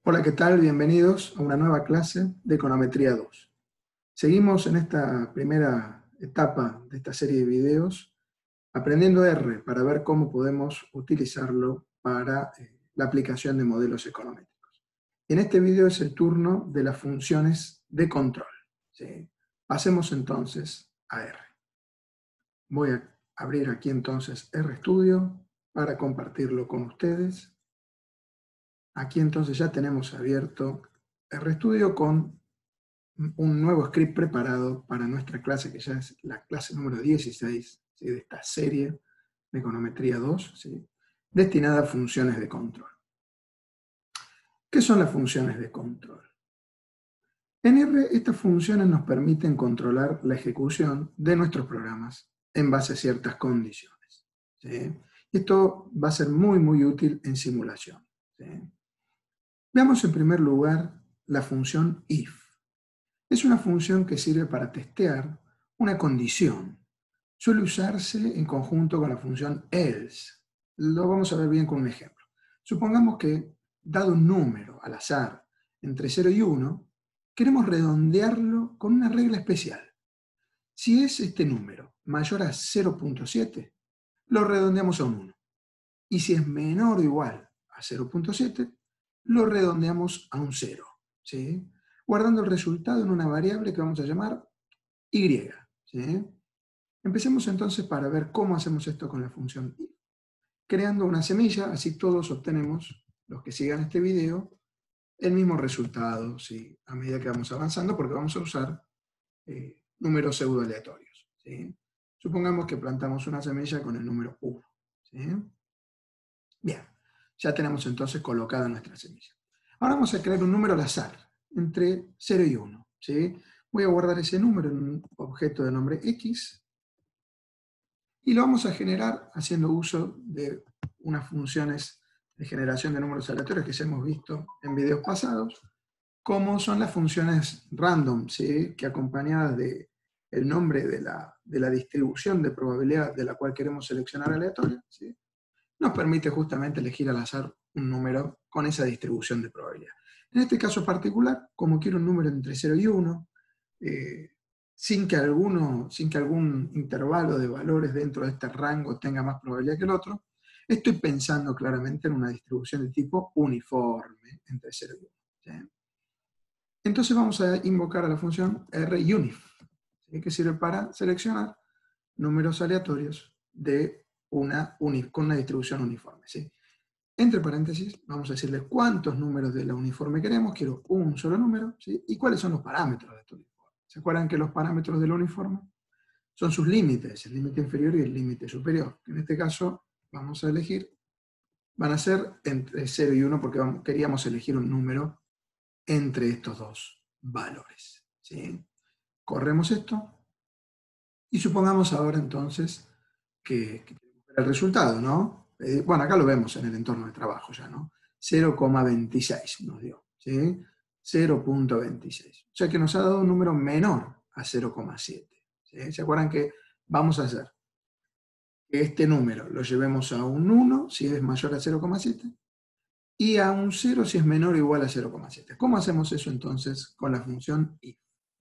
Hola, ¿qué tal? Bienvenidos a una nueva clase de Econometría 2. Seguimos en esta primera etapa de esta serie de videos aprendiendo R para ver cómo podemos utilizarlo para la aplicación de modelos econométricos. En este video es el turno de las funciones de control. ¿Sí? Pasemos entonces a R. Voy a abrir aquí entonces RStudio para compartirlo con ustedes. Aquí entonces ya tenemos abierto RStudio con un nuevo script preparado para nuestra clase, que ya es la clase número 16, ¿sí?, de esta serie de Econometría 2, ¿sí?, destinada a funciones de control. ¿Qué son las funciones de control? En R, estas funciones nos permiten controlar la ejecución de nuestros programas en base a ciertas condiciones, ¿sí? Esto va a ser muy útil en simulación, ¿sí? Veamos en primer lugar la función if. Es una función que sirve para testear una condición. Suele usarse en conjunto con la función else. Lo vamos a ver bien con un ejemplo. Supongamos que, dado un número al azar entre 0 y 1, queremos redondearlo con una regla especial. Si es este número mayor a 0.7, lo redondeamos a un 1. Y si es menor o igual a 0.7, lo redondeamos a un 0. ¿Sí? Guardando el resultado en una variable que vamos a llamar y. ¿Sí? Empecemos entonces para ver cómo hacemos esto con la función if. Creando una semilla, así todos obtenemos, los que sigan este video, el mismo resultado, ¿sí?, a medida que vamos avanzando, porque vamos a usar números pseudo aleatorios, ¿sí? Supongamos que plantamos una semilla con el número 1. ¿Sí? Bien, ya tenemos entonces colocada nuestra semilla. Ahora vamos a crear un número al azar, entre 0 y 1. ¿Sí? Voy a guardar ese número en un objeto de nombre X, y lo vamos a generar haciendo uso de unas funciones de generación de números aleatorios que ya hemos visto en videos pasados, como son las funciones random, ¿sí?, que acompañadas de el nombre de la distribución de probabilidad de la cual queremos seleccionar aleatoria, ¿sí?, nos permite justamente elegir al azar un número con esa distribución de probabilidad. En este caso particular, como quiero un número entre 0 y 1, sin que algún intervalo de valores dentro de este rango tenga más probabilidad que el otro, estoy pensando claramente en una distribución de tipo uniforme entre 0 y 1. ¿Sí? Entonces vamos a invocar a la función runif, ¿sí?, que sirve para seleccionar números aleatorios con una distribución uniforme. ¿Sí? Entre paréntesis, vamos a decirle cuántos números de la uniforme queremos. Quiero un solo número, ¿sí?, y cuáles son los parámetros de este uniforme. ¿Se acuerdan que los parámetros del uniforme son sus límites, el límite inferior y el límite superior? En este caso vamos a elegir, van a ser entre 0 y 1 porque queríamos elegir un número entre estos dos valores. ¿Sí? Corremos esto y supongamos ahora entonces que el resultado, ¿no? Bueno, acá lo vemos en el entorno de trabajo ya, ¿no? 0,26 nos dio, ¿sí? 0.26. O sea que nos ha dado un número menor a 0,7. ¿Sí? ¿Se acuerdan que vamos a hacer que este número lo llevemos a un 1 si es mayor a 0,7 y a un 0 si es menor o igual a 0,7? ¿Cómo hacemos eso entonces con la función if?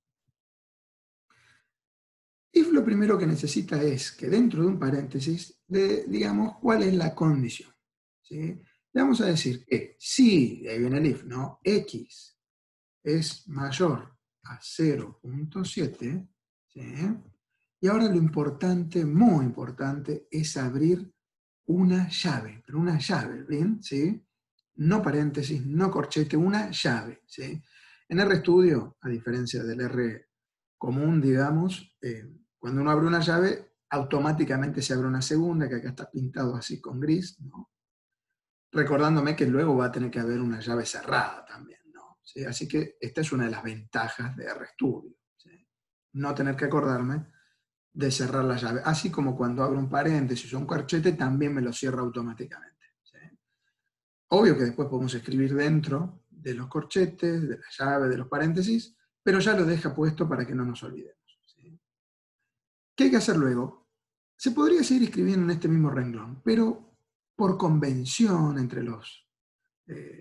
If lo primero que necesita es que dentro de un paréntesis digamos cuál es la condición. ¿Sí? Le vamos a decir que si, ahí viene el if, ¿no?, x es mayor a 0.7, ¿sí?, y ahora lo importante, muy importante, es abrir una llave, pero una llave, ¿bien? ¿Sí? No paréntesis, no corchete, una llave, ¿sí? En RStudio, a diferencia del R común, digamos, cuando uno abre una llave, automáticamente se abre una segunda, que acá está pintado así con gris, ¿no? Recordándome que luego va a tener que haber una llave cerrada también, ¿no? ¿Sí? Así que esta es una de las ventajas de RStudio, ¿sí? No tener que acordarme de cerrar la llave. Así como cuando abro un paréntesis o un corchete, también me lo cierra automáticamente. ¿Sí? Obvio que después podemos escribir dentro de los corchetes, de la llave, de los paréntesis, pero ya lo deja puesto para que no nos olvidemos. ¿Sí? ¿Qué hay que hacer luego? Se podría seguir escribiendo en este mismo renglón, pero por convención entre los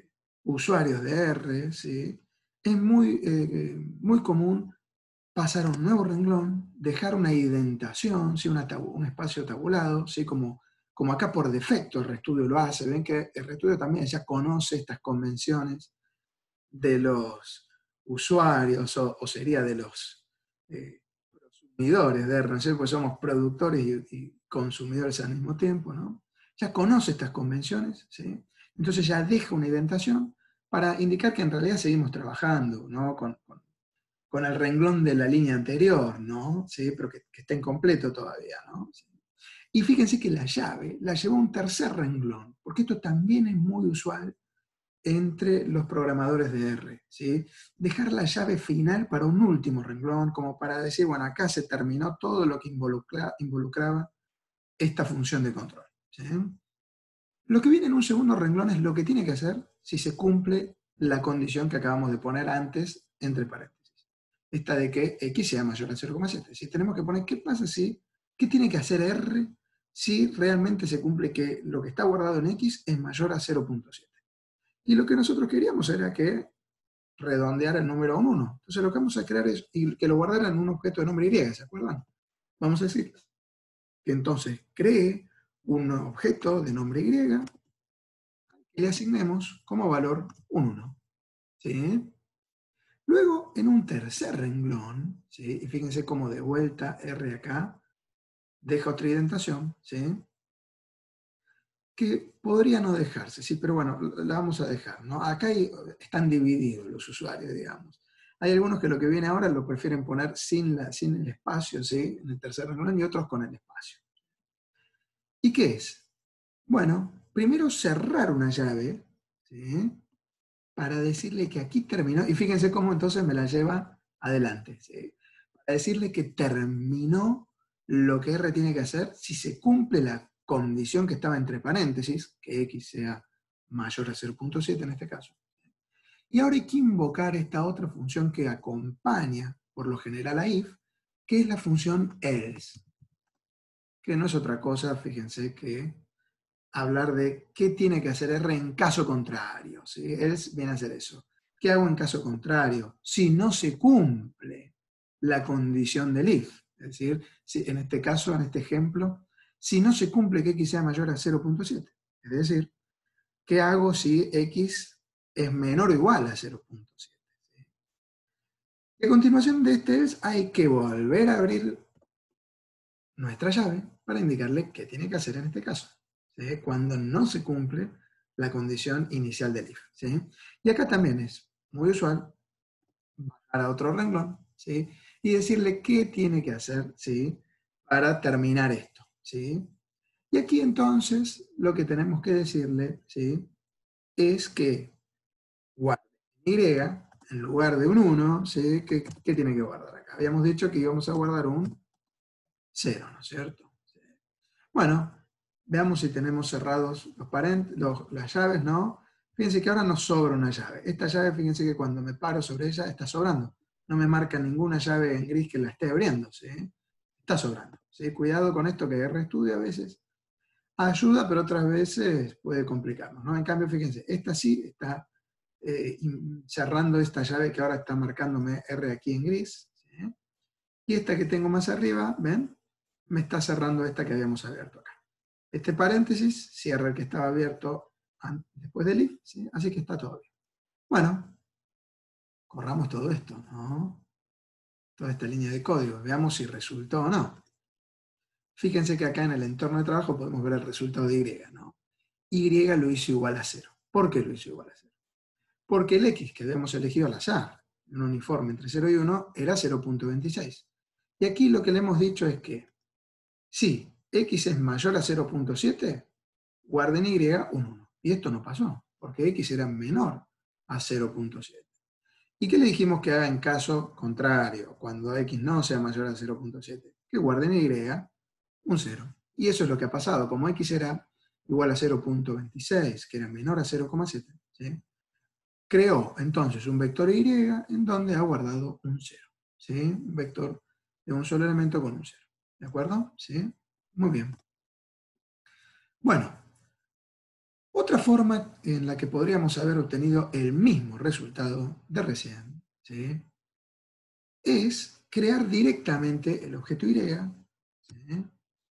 usuarios de R, ¿sí? Es muy común pasar a un nuevo renglón, dejar una indentación, ¿sí? Un espacio tabulado, ¿sí? Como acá por defecto el RStudio lo hace. Ven que el RStudio también ya conoce estas convenciones de los usuarios, o sería de los consumidores de R, ¿no es cierto? Pues somos productores y consumidores al mismo tiempo, ¿no? Ya conoce estas convenciones, ¿sí? Entonces ya deja una indentación para indicar que en realidad seguimos trabajando, ¿no? Con el renglón de la línea anterior, ¿no? ¿Sí? Pero que está incompleto todavía, ¿no? ¿Sí? Y fíjense que la llave la llevó a un tercer renglón, porque esto también es muy usual entre los programadores de R, ¿sí? Dejar la llave final para un último renglón, como para decir, bueno, acá se terminó todo lo que involucraba esta función de control, ¿sí? Lo que viene en un segundo renglón es lo que tiene que hacer si se cumple la condición que acabamos de poner antes entre paréntesis. Esta de que x sea mayor a 0,7. Si tenemos que poner qué pasa si, qué tiene que hacer R si realmente se cumple que lo que está guardado en x es mayor a 0,7. Y lo que nosotros queríamos era que redondeara el número a un 1. Entonces lo que vamos a crear es que lo guardara en un objeto de nombre y, ¿se acuerdan? Vamos a decir que entonces cree un objeto de nombre y y le asignemos como valor un 1. ¿Sí? Luego, en un tercer renglón, ¿sí? Y fíjense cómo de vuelta R acá deja otra indentación, ¿sí? Que podría no dejarse, sí, pero bueno, la vamos a dejar, ¿no? Acá están divididos los usuarios, digamos. Hay algunos que lo que viene ahora lo prefieren poner sin el espacio, ¿sí? En el tercer renglón, y otros con el espacio. ¿Y qué es? Bueno, primero cerrar una llave, ¿sí? Para decirle que aquí terminó, y fíjense cómo entonces me la lleva adelante, ¿sí? Para decirle que terminó lo que R tiene que hacer si se cumple la condición que estaba entre paréntesis, que X sea mayor a 0,7 en este caso. Y ahora hay que invocar esta otra función que acompaña, por lo general, a if, que es la función else, que no es otra cosa, fíjense, que hablar de qué tiene que hacer R en caso contrario. ¿Sí? Else viene a hacer eso. ¿Qué hago en caso contrario? Si no se cumple la condición del if. Es decir, si en este caso, en este ejemplo, si no se cumple que x sea mayor a 0,7. Es decir, ¿qué hago si x es menor o igual a 0,7? ¿Sí? Y a continuación de este else hay que volver a abrir nuestra llave para indicarle qué tiene que hacer en este caso, ¿sí? Cuando no se cumple la condición inicial del if. ¿Sí? Y acá también es muy usual bajar a otro renglón, ¿sí? Y decirle qué tiene que hacer, ¿sí? Para terminar esto. ¿Sí? Y aquí entonces lo que tenemos que decirle, ¿sí? Es que guarde y en lugar de un 1, ¿sí? ¿Qué tiene que guardar acá? Habíamos dicho que íbamos a guardar un 0, ¿no es cierto? ¿Sí? Bueno, veamos si tenemos cerrados las llaves, ¿no? Fíjense que ahora nos sobra una llave. Esta llave, fíjense que cuando me paro sobre ella, está sobrando. No me marca ninguna llave en gris que la esté abriendo, ¿sí? Está sobrando, ¿sí? Cuidado con esto que RStudio a veces ayuda, pero otras veces puede complicarnos, ¿no? En cambio, fíjense, esta sí está cerrando esta llave que ahora está marcándome R aquí en gris, ¿sí? Y esta que tengo más arriba, ¿ven? Me está cerrando esta que habíamos abierto acá. Este paréntesis cierra el que estaba abierto después del if, ¿sí? Así que está todo bien. Bueno, corramos todo esto, ¿no? Toda esta línea de código, veamos si resultó o no. Fíjense que acá en el entorno de trabajo podemos ver el resultado de Y, ¿no? Y lo hizo igual a 0. ¿Por qué lo hizo igual a 0? Porque el X que habíamos elegido al azar, un uniforme entre 0 y 1, era 0,26. Y aquí lo que le hemos dicho es que si X es mayor a 0,7, guarden Y un 1. Y esto no pasó, porque X era menor a 0,7. ¿Y qué le dijimos que haga en caso contrario, cuando X no sea mayor a 0,7? Que guarden Y un 0. Y eso es lo que ha pasado. Como X era igual a 0,26, que era menor a 0,7, ¿sí? Creó entonces un vector Y en donde ha guardado un 0. ¿Sí? Un vector de un solo elemento con un 0. ¿De acuerdo? ¿Sí? Muy bien. Bueno, Otra forma en la que podríamos haber obtenido el mismo resultado de recién, ¿sí?, es crear directamente el objeto Y, ¿sí?,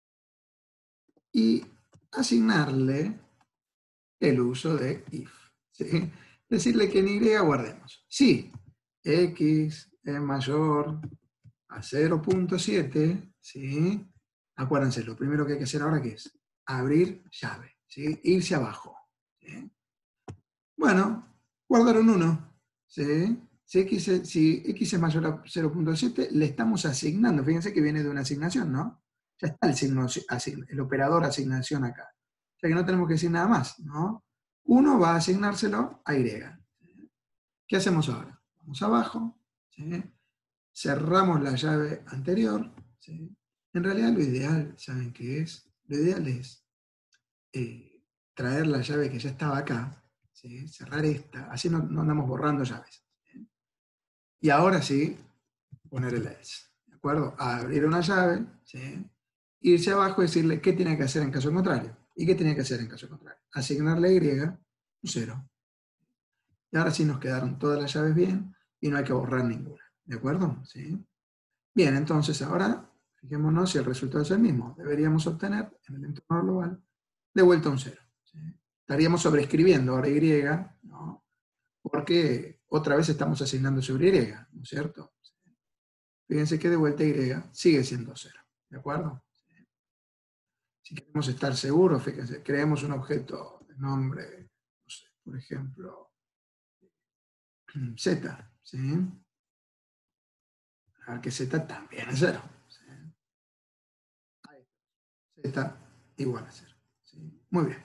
y asignarle el uso de if, ¿sí? Decirle que en Y guardemos. Si x es mayor a 0.7, ¿sí?, acuérdense, lo primero que hay que hacer ahora que es abrir llave, ¿sí?, irse abajo, ¿sí? Bueno, guardar un 1, ¿sí? Si x es mayor a 0.7, le estamos asignando, fíjense que viene de una asignación, ¿no? Ya está el operador asignación acá. O sea que no tenemos que decir nada más, ¿no? 1 va a asignárselo a y. ¿Qué hacemos ahora? Vamos abajo, ¿sí?, cerramos la llave anterior, ¿sí? En realidad lo ideal, ¿saben qué es? Lo ideal es traer la llave que ya estaba acá, ¿sí?, cerrar esta, así no andamos borrando llaves, ¿sí? Y ahora sí, poner el else, ¿de acuerdo? Abrir una llave, ¿sí?, irse abajo y decirle qué tiene que hacer en caso contrario. ¿Y qué tiene que hacer en caso contrario? Asignarle a Y un 0. Y ahora sí nos quedaron todas las llaves bien y no hay que borrar ninguna, ¿de acuerdo? ¿Sí? Bien, entonces ahora fijémonos si el resultado es el mismo. Deberíamos obtener en el entorno global de vuelta un 0. ¿Sí? Estaríamos sobreescribiendo ahora Y, ¿no?, porque otra vez estamos asignando sobre Y, ¿no es cierto? Fíjense que de vuelta Y sigue siendo 0, ¿de acuerdo? Si queremos estar seguros, fíjense, creemos un objeto de nombre, no sé, por ejemplo, Z, ¿sí? A ver que Z también es 0. ¿Sí? Z igual a 0. ¿Sí? Muy bien.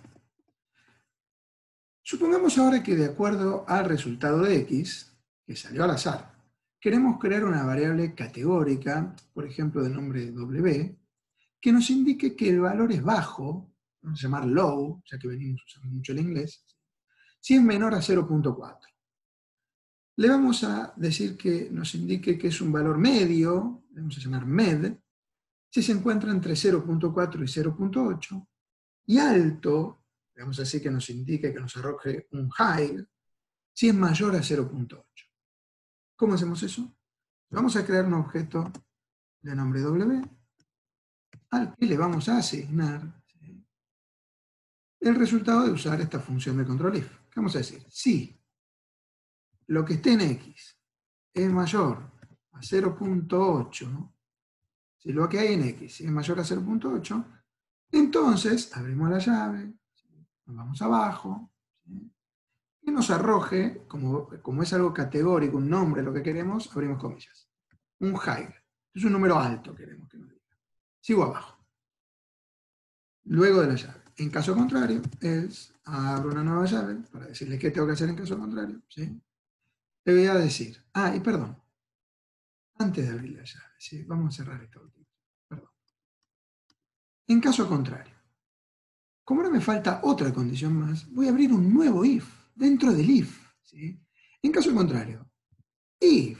Supongamos ahora que de acuerdo al resultado de X, que salió al azar, queremos crear una variable categórica, por ejemplo de nombre W, que nos indique que el valor es bajo, vamos a llamar low, ya que venimos usando mucho el inglés, si es menor a 0.4. Le vamos a decir que nos indique que es un valor medio, le vamos a llamar med, si se encuentra entre 0.4 y 0.8, y alto, vamos a decir que nos indique, que nos arroje un high, si es mayor a 0.8. ¿Cómo hacemos eso? Vamos a crear un objeto de nombre W, al que le vamos a asignar, ¿sí?, el resultado de usar esta función de control if. ¿Qué vamos a decir? Si lo que esté en X es mayor a 0.8, si lo que hay en X es mayor a 0.8, entonces abrimos la llave, ¿sí?, nos vamos abajo, ¿sí?, y nos arroje, como es algo categórico, un nombre, lo que queremos, abrimos comillas, un high. Es un número alto queremos que nos diga. Sigo abajo. Luego de la llave. En caso contrario, abro una nueva llave para decirle qué tengo que hacer en caso contrario, ¿sí? Le voy a decir, y perdón, antes de abrir la llave, ¿sí?, vamos a cerrar esta última. Perdón. En caso contrario, como ahora me falta otra condición más, voy a abrir un nuevo if dentro del if, ¿sí? En caso contrario, if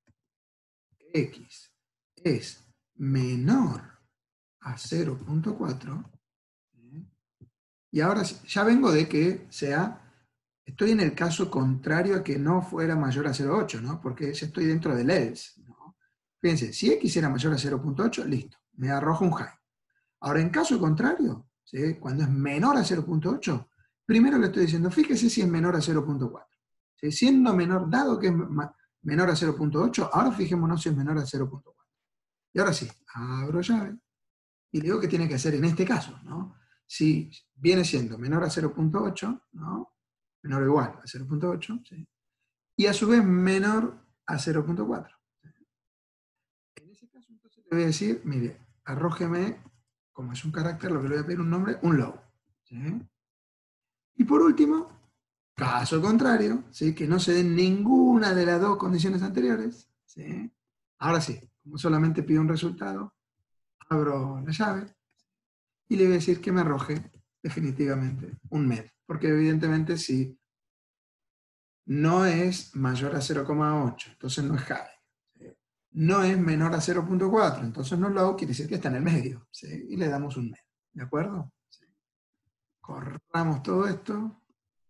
x es menor a 0.4, ¿sí?, y ahora ya vengo de que estoy en el caso contrario a que no fuera mayor a 0.8, ¿no?, porque ya estoy dentro del else, ¿no? Fíjense, si x era mayor a 0.8, listo, me arroja un high. Ahora, en caso contrario, ¿sí?, cuando es menor a 0.8, primero le estoy diciendo, fíjese si es menor a 0.4. ¿Sí? Siendo menor, dado que es menor a 0.8, ahora fijémonos si es menor a 0.4. Y ahora sí, abro llave y le digo qué tiene que hacer en este caso, ¿no? Si viene siendo menor a 0.8, ¿no?, menor o igual a 0.8, ¿sí?, y a su vez menor a 0.4. En ese caso, entonces le voy a decir, mire, arrójeme, como es un carácter, lo que le voy a pedir un nombre, un low, ¿sí? Y por último, caso contrario, ¿sí?, que no se den ninguna de las dos condiciones anteriores, ¿sí?, ahora sí, como solamente pido un resultado, abro la llave y le voy a decir que me arroje definitivamente un med, porque evidentemente si no es mayor a 0.8, entonces no es high. ¿Sí? No es menor a 0.4, entonces no low, quiere decir que está en el medio, ¿sí?, y le damos un med, ¿de acuerdo? ¿Sí? Corramos todo esto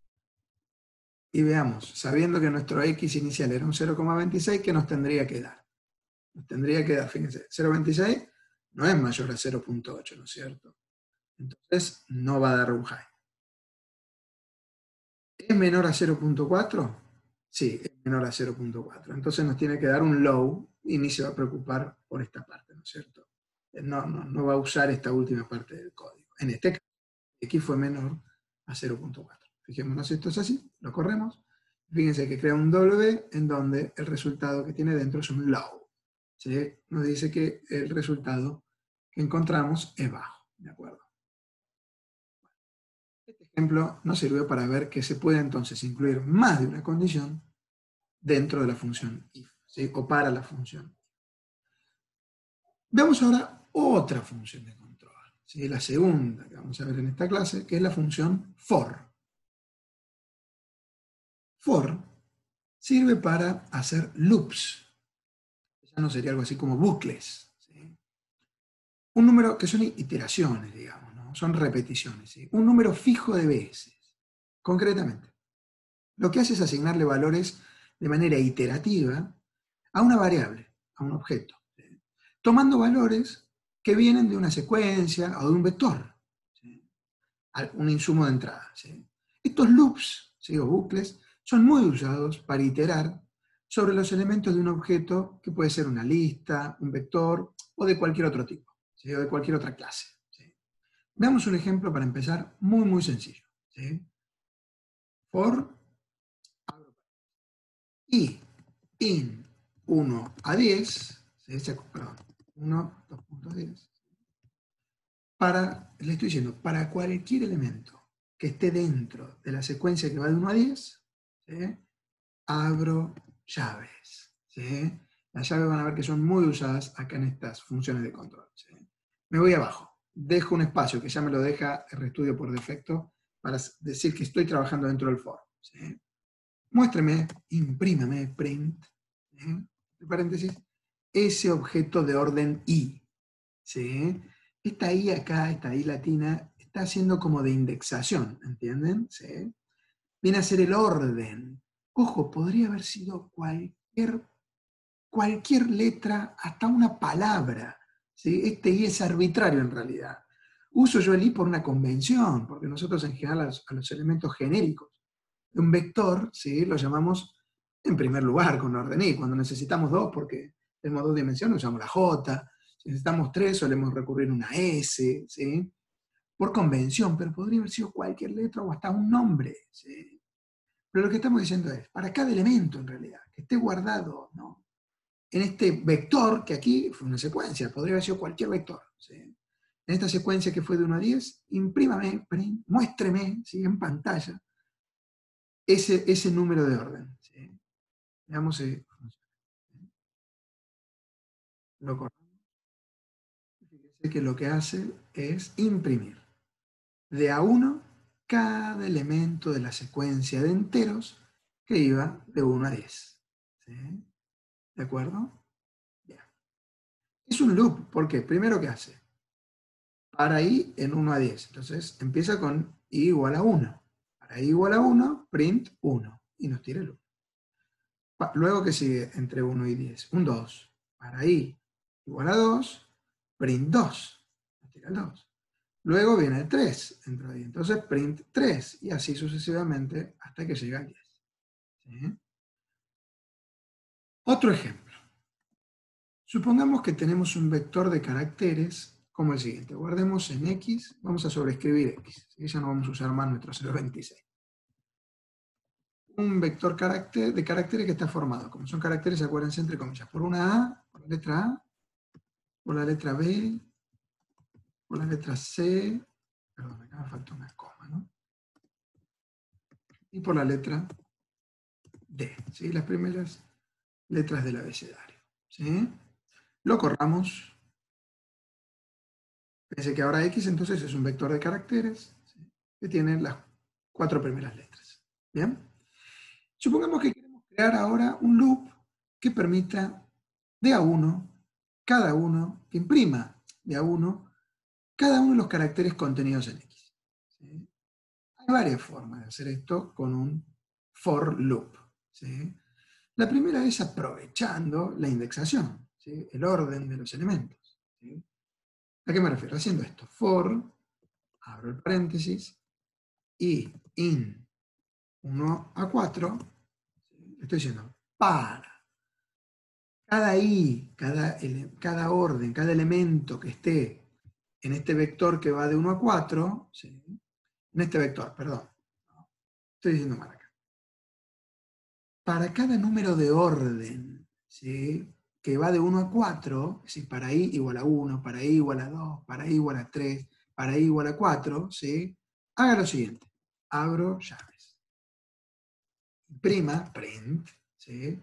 y veamos, sabiendo que nuestro x inicial era un 0,26, ¿qué nos tendría que dar? Nos tendría que dar, fíjense, 0,26 no es mayor a 0,8, ¿no es cierto? Entonces no va a dar un high. ¿Es menor a 0,4? Sí, es menor a 0,4. Entonces nos tiene que dar un low y ni se va a preocupar por esta parte, ¿no es cierto? No va a usar esta última parte del código. En este caso, x fue menor a 0,4. Fijémonos, esto es así, lo corremos. Fíjense que crea un W en donde el resultado que tiene dentro es un low. ¿Sí? Nos dice que el resultado que encontramos es bajo, ¿de acuerdo? Este ejemplo nos sirvió para ver que se puede entonces incluir más de una condición dentro de la función if, ¿sí? O para la función. Veamos ahora otra función de control, ¿sí? La segunda que vamos a ver en esta clase, que es la función for. For sirve para hacer loops. Ya no sería algo así como bucles, ¿sí? Un número que son iteraciones, digamos, ¿no? Son repeticiones, ¿sí? Un número fijo de veces. Concretamente, lo que hace es asignarle valores de manera iterativa a una variable, a un objeto, ¿sí? Tomando valores que vienen de una secuencia o de un vector, ¿sí? Un insumo de entrada, ¿sí? Estos loops, ¿sí? O bucles son muy usados para iterar sobre los elementos de un objeto que puede ser una lista, un vector o de cualquier otro tipo, ¿sí? O de cualquier otra clase, ¿sí? Veamos un ejemplo para empezar muy sencillo, ¿sí? For y in 1 a 10, ¿sí? Perdón, 1, 2.10, le estoy diciendo, para cualquier elemento que esté dentro de la secuencia que va de 1 a 10, ¿sí? Abro llaves, ¿sí? Las llaves van a ver que son muy usadas acá en estas funciones de control, ¿sí? Me voy abajo, dejo un espacio que ya me lo deja RStudio por defecto para decir que estoy trabajando dentro del for, ¿sí? Muéstreme, imprímame, print, ¿sí? Entre paréntesis, ese objeto de orden i, ¿sí? Esta i acá, esta i latina, está haciendo como de indexación, ¿entienden? ¿Sí? Viene a ser el orden. Ojo, podría haber sido cualquier letra, hasta una palabra, ¿sí? Este i es arbitrario en realidad. Uso yo el i por una convención, porque nosotros en general a los elementos genéricos de un vector, ¿sí? Lo llamamos en primer lugar con orden i. Cuando necesitamos dos, porque tenemos dos dimensiones, usamos la j. Si necesitamos tres, solemos recurrir a una s, ¿sí? Por convención, pero podría haber sido cualquier letra o hasta un nombre, ¿sí? Pero lo que estamos diciendo es, para cada elemento en realidad, que esté guardado, ¿no? En este vector, que aquí fue una secuencia, podría haber sido cualquier vector, ¿sí? En esta secuencia que fue de 1 a 10, imprímame, muéstreme, ¿sí? En pantalla ese número de orden, ¿sí? Veamos si funciona. Lo cortamos. Fíjense que lo que hace es imprimir de a 1 cada elemento de la secuencia de enteros que iba de 1 a 10. ¿Sí? ¿De acuerdo? Bien. Es un loop, ¿por qué? Primero, ¿qué hace? Para i en 1 a 10. Entonces empieza con i igual a 1. Para i igual a 1, print 1. Y nos tira el 1. Luego, ¿qué sigue entre 1 y 10? Un 2. Para i igual a 2, print 2. Nos tira el 2. Luego viene el 3. Entra ahí. Entonces print 3. Y así sucesivamente hasta que llega al 10. ¿Sí? Otro ejemplo. Supongamos que tenemos un vector de caracteres como el siguiente. Guardemos en x, vamos a sobreescribir x. ¿Sí? Ya no vamos a usar más nuestro 0.26. Un vector de caracteres que está formado, como son caracteres, acuérdense, entre comillas, por una A, por la letra A, por la letra B, por la letra C, perdón, acá me falta una coma, ¿no? Y por la letra D, ¿sí? Las primeras letras del abecedario, ¿sí? Lo corramos. Fíjense que ahora X entonces es un vector de caracteres, ¿sí? Que tiene las 4 primeras letras. ¿Bien? Supongamos que queremos crear ahora un loop que permita de a uno, cada uno, que imprima de a uno, cada uno de los caracteres contenidos en X. ¿Sí? Hay varias formas de hacer esto con un for loop, ¿sí? La primera es aprovechando la indexación, ¿sí? El orden de los elementos, ¿sí? ¿A qué me refiero? Haciendo esto, for, abro el paréntesis, y in 1 a 4, ¿sí? Estoy diciendo para cada i, cada orden, cada elemento que esté en este vector que va de 1 a 4, ¿sí? En este vector, perdón, estoy diciendo mal acá. Para cada número de orden, ¿sí? Que va de 1 a 4, es decir, para i igual a 1, para i igual a 2, para i igual a 3, para i igual a 4, ¿sí? Haga lo siguiente, abro llaves. Prima, print, ¿sí?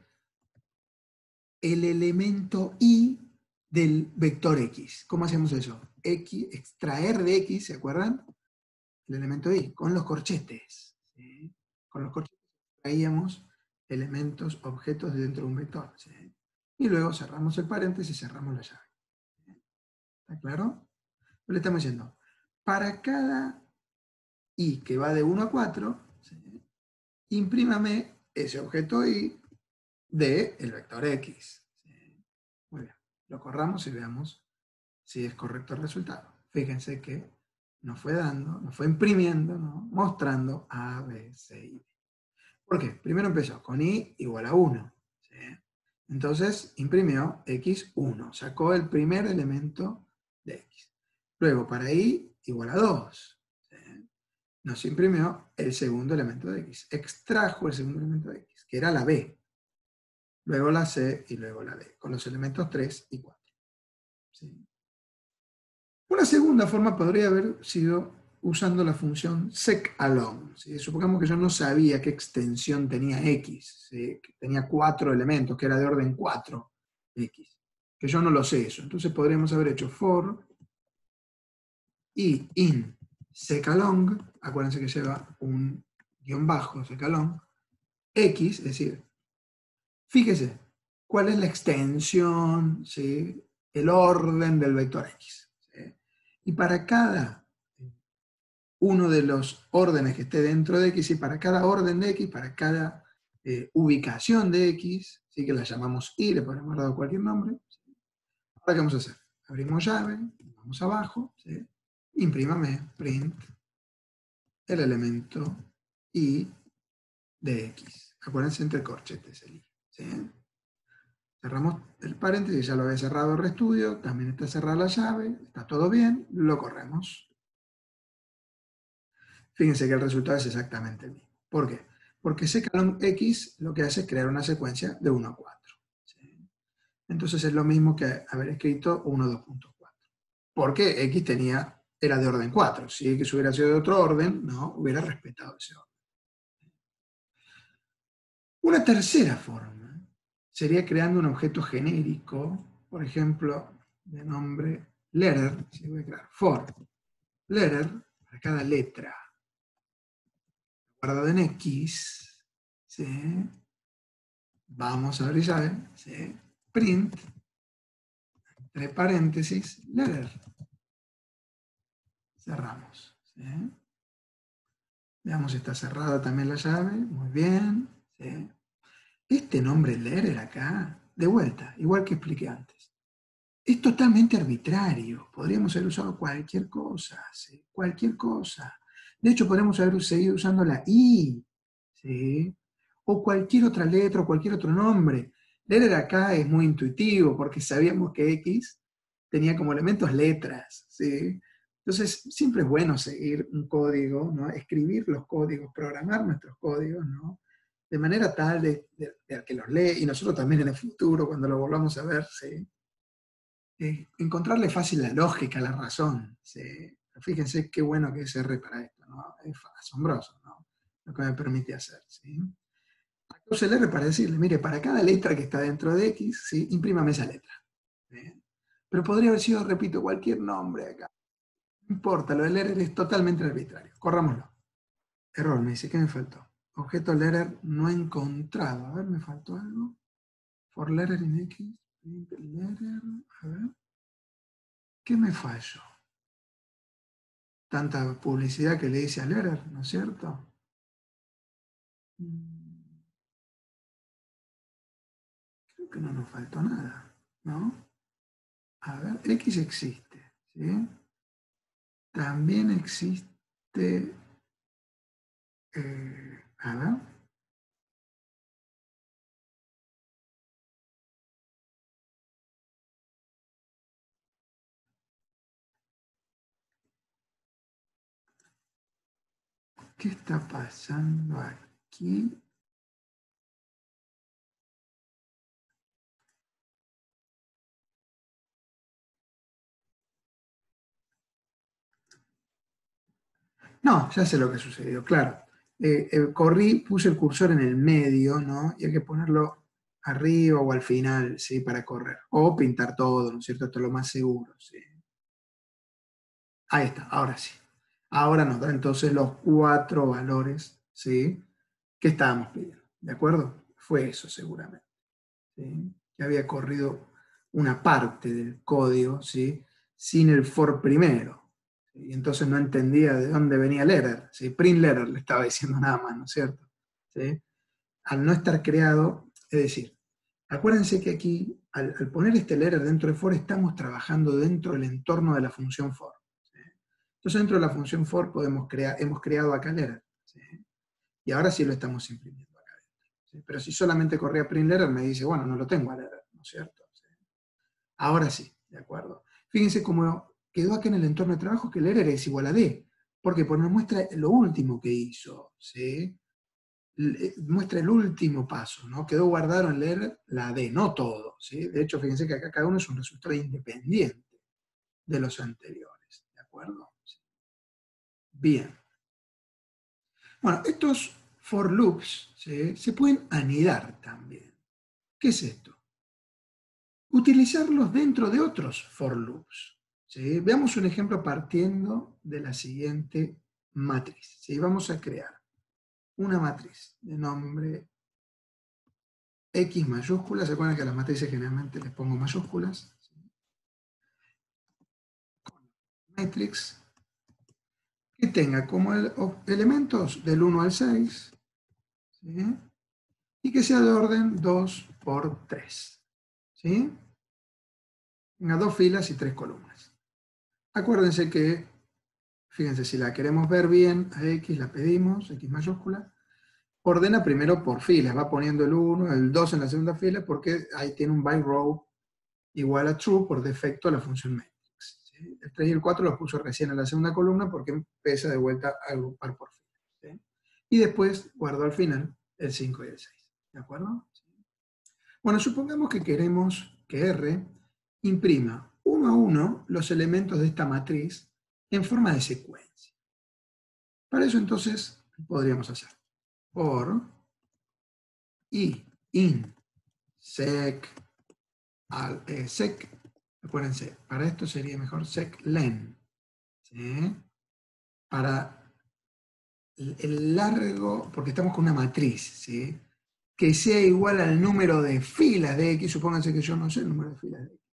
El elemento i del vector x. ¿Cómo hacemos eso? X, extraer de x, ¿se acuerdan? El elemento i, con los corchetes, ¿sí? Con los corchetes extraíamos elementos, objetos dentro de un vector, ¿sí? Y luego cerramos el paréntesis y cerramos la llave. ¿Está claro? Le estamos diciendo, para cada i que va de 1 a 4, ¿sí? Imprímame ese objeto i del vector x. ¿Sí? Muy bien, lo corramos y veamos si es correcto el resultado. Fíjense que nos fue dando, nos fue imprimiendo, ¿no? Mostrando A, B, C y D. ¿Por qué? Primero empezó con i igual a 1. ¿Sí? Entonces imprimió x1, sacó el primer elemento de x. Luego para i igual a 2. ¿Sí? Nos imprimió el segundo elemento de x. Extrajo el segundo elemento de x, que era la b. Luego la c y luego la d, con los elementos 3 y 4. ¿Sí? Una segunda forma podría haber sido usando la función sekalong. ¿Sí? Supongamos que yo no sabía qué extensión tenía x, ¿sí? Que tenía 4 elementos, que era de orden 4 x, que yo no lo sé eso. Entonces podríamos haber hecho for y in sekalong, acuérdense que lleva un guión bajo sekalong, x, es decir, fíjese, ¿cuál es la extensión, ¿sí? El orden del vector x? ¿Sí? Y para cada uno de los órdenes que esté dentro de x, y para cada orden de x, para cada ubicación de x, ¿sí? Que la llamamos i, le podemos haber dado cualquier nombre. ¿Sí? Ahora, ¿qué vamos a hacer? Abrimos llave, vamos abajo, ¿sí? Imprímame, print, el elemento i de x. Acuérdense, entre corchetes el i. ¿Sí? Cerramos el paréntesis, ya lo había cerrado el RStudio, también está cerrada la llave, está todo bien, lo corremos. Fíjense que el resultado es exactamente el mismo. ¿Por qué? Porque sekalong x lo que hace es crear una secuencia de 1 a 4. ¿Sí? Entonces es lo mismo que haber escrito 1, 2.4. Porque x era de orden 4. Si x hubiera sido de otro orden, no hubiera respetado ese orden. Una tercera forma sería creando un objeto genérico, por ejemplo, de nombre letter, si voy a crear for letter, para cada letra guardado en x, ¿sí? Vamos a abrir llave, ¿sí? Print, entre paréntesis, letter. Cerramos, ¿sí? Veamos si está cerrada también la llave, muy bien, ¿sí? Este nombre letter acá, de vuelta, igual que expliqué antes, es totalmente arbitrario. Podríamos haber usado cualquier cosa, ¿sí? Cualquier cosa. De hecho, podríamos haber seguido usando la I, ¿sí? O cualquier otra letra o cualquier otro nombre. Leer acá es muy intuitivo porque sabíamos que X tenía como elementos letras, ¿sí? Entonces, siempre es bueno seguir un código, ¿no? Escribir los códigos, programar nuestros códigos, ¿no? De manera tal de que los lee, y nosotros también en el futuro, cuando lo volvamos a ver, ¿sí? Encontrarle fácil la lógica, la razón. ¿Sí? Fíjense qué bueno que es R para esto, ¿no? Es asombroso, ¿no? Lo que me permite hacer. ¿Sí? Uso el R para decirle, mire, para cada letra que está dentro de X, ¿sí? Imprímame esa letra. ¿Sí? Pero podría haber sido, repito, cualquier nombre acá. No importa, lo del letter es totalmente arbitrario. Corrámoslo. Error, me dice, ¿qué me faltó? Objeto letter no encontrado. A ver, me faltó algo. For letter in X, letter, a ver. ¿Qué me falló? tanta publicidad que le dice al error, ¿no es cierto? Creo que no nos faltó nada, ¿no? A ver, X existe, ¿sí? También existe, a ver, ¿qué está pasando aquí? No, ya sé lo que sucedió, claro. Corrí, puse el cursor en el medio, ¿no? Y hay que ponerlo arriba o al final, ¿sí? Para correr. O pintar todo, ¿no es cierto? Esto es lo más seguro, ¿sí? Ahí está, ahora sí. Ahora nos da entonces los 4 valores, ¿sí? Que estábamos pidiendo, ¿de acuerdo? Fue eso seguramente, ¿sí? Que había corrido una parte del código, ¿sí? Sin el for primero. Y entonces no entendía de dónde venía el error, ¿sí? Print letter le estaba diciendo nada más, ¿no es cierto? ¿Sí? Al no estar creado, es decir, acuérdense que aquí, al poner este error dentro de for, estamos trabajando dentro del entorno de la función for. ¿Sí? Entonces dentro de la función for hemos creado acá el error, ¿sí? Y ahora sí lo estamos imprimiendo acá dentro, ¿sí? Pero si solamente corría print letter, me dice, bueno, no lo tengo al error, ¿no es cierto? ¿Sí? Ahora sí, ¿de acuerdo? Fíjense cómo quedó acá en el entorno de trabajo que el error es igual a D. ¿Por qué? Porque nos muestra lo último que hizo, ¿sí? Muestra el último paso, ¿no? Quedó guardado en leer la D, no todo, ¿sí? De hecho, fíjense que acá cada uno es un resultado independiente de los anteriores, ¿de acuerdo? Sí. Bien. Bueno, estos for loops, ¿sí? Se pueden anidar también. ¿Qué es esto? Utilizarlos dentro de otros for loops, ¿sí? Veamos un ejemplo partiendo de la siguiente matriz, ¿sí? Vamos a crear una matriz de nombre X mayúsculas. ¿Se acuerdan que a las matrices generalmente les pongo mayúsculas? Matrix que tenga como elementos del 1 al 6, ¿sí? Y que sea de orden 2 por 3, ¿sí? Tenga 2 filas y 3 columnas. Acuérdense que, fíjense, si la queremos ver bien, a X la pedimos, X mayúscula, ordena primero por filas, va poniendo el 1, el 2 en la segunda fila, porque ahí tiene un by row igual a true por defecto a la función matrix, ¿sí? El 3 y el 4 los puso recién en la segunda columna porque empieza de vuelta a agrupar por fila, ¿sí? Y después guardo al final el 5 y el 6, ¿de acuerdo? ¿Sí? Bueno, supongamos que queremos que R imprima uno a uno los elementos de esta matriz en forma de secuencia. Para eso entonces podríamos hacer por i in sec sec, acuérdense, para esto sería mejor seclen, ¿sí? Para el largo, porque estamos con una matriz, ¿sí? Que sea igual al número de filas de X, supónganse que yo no sé el número de filas de X.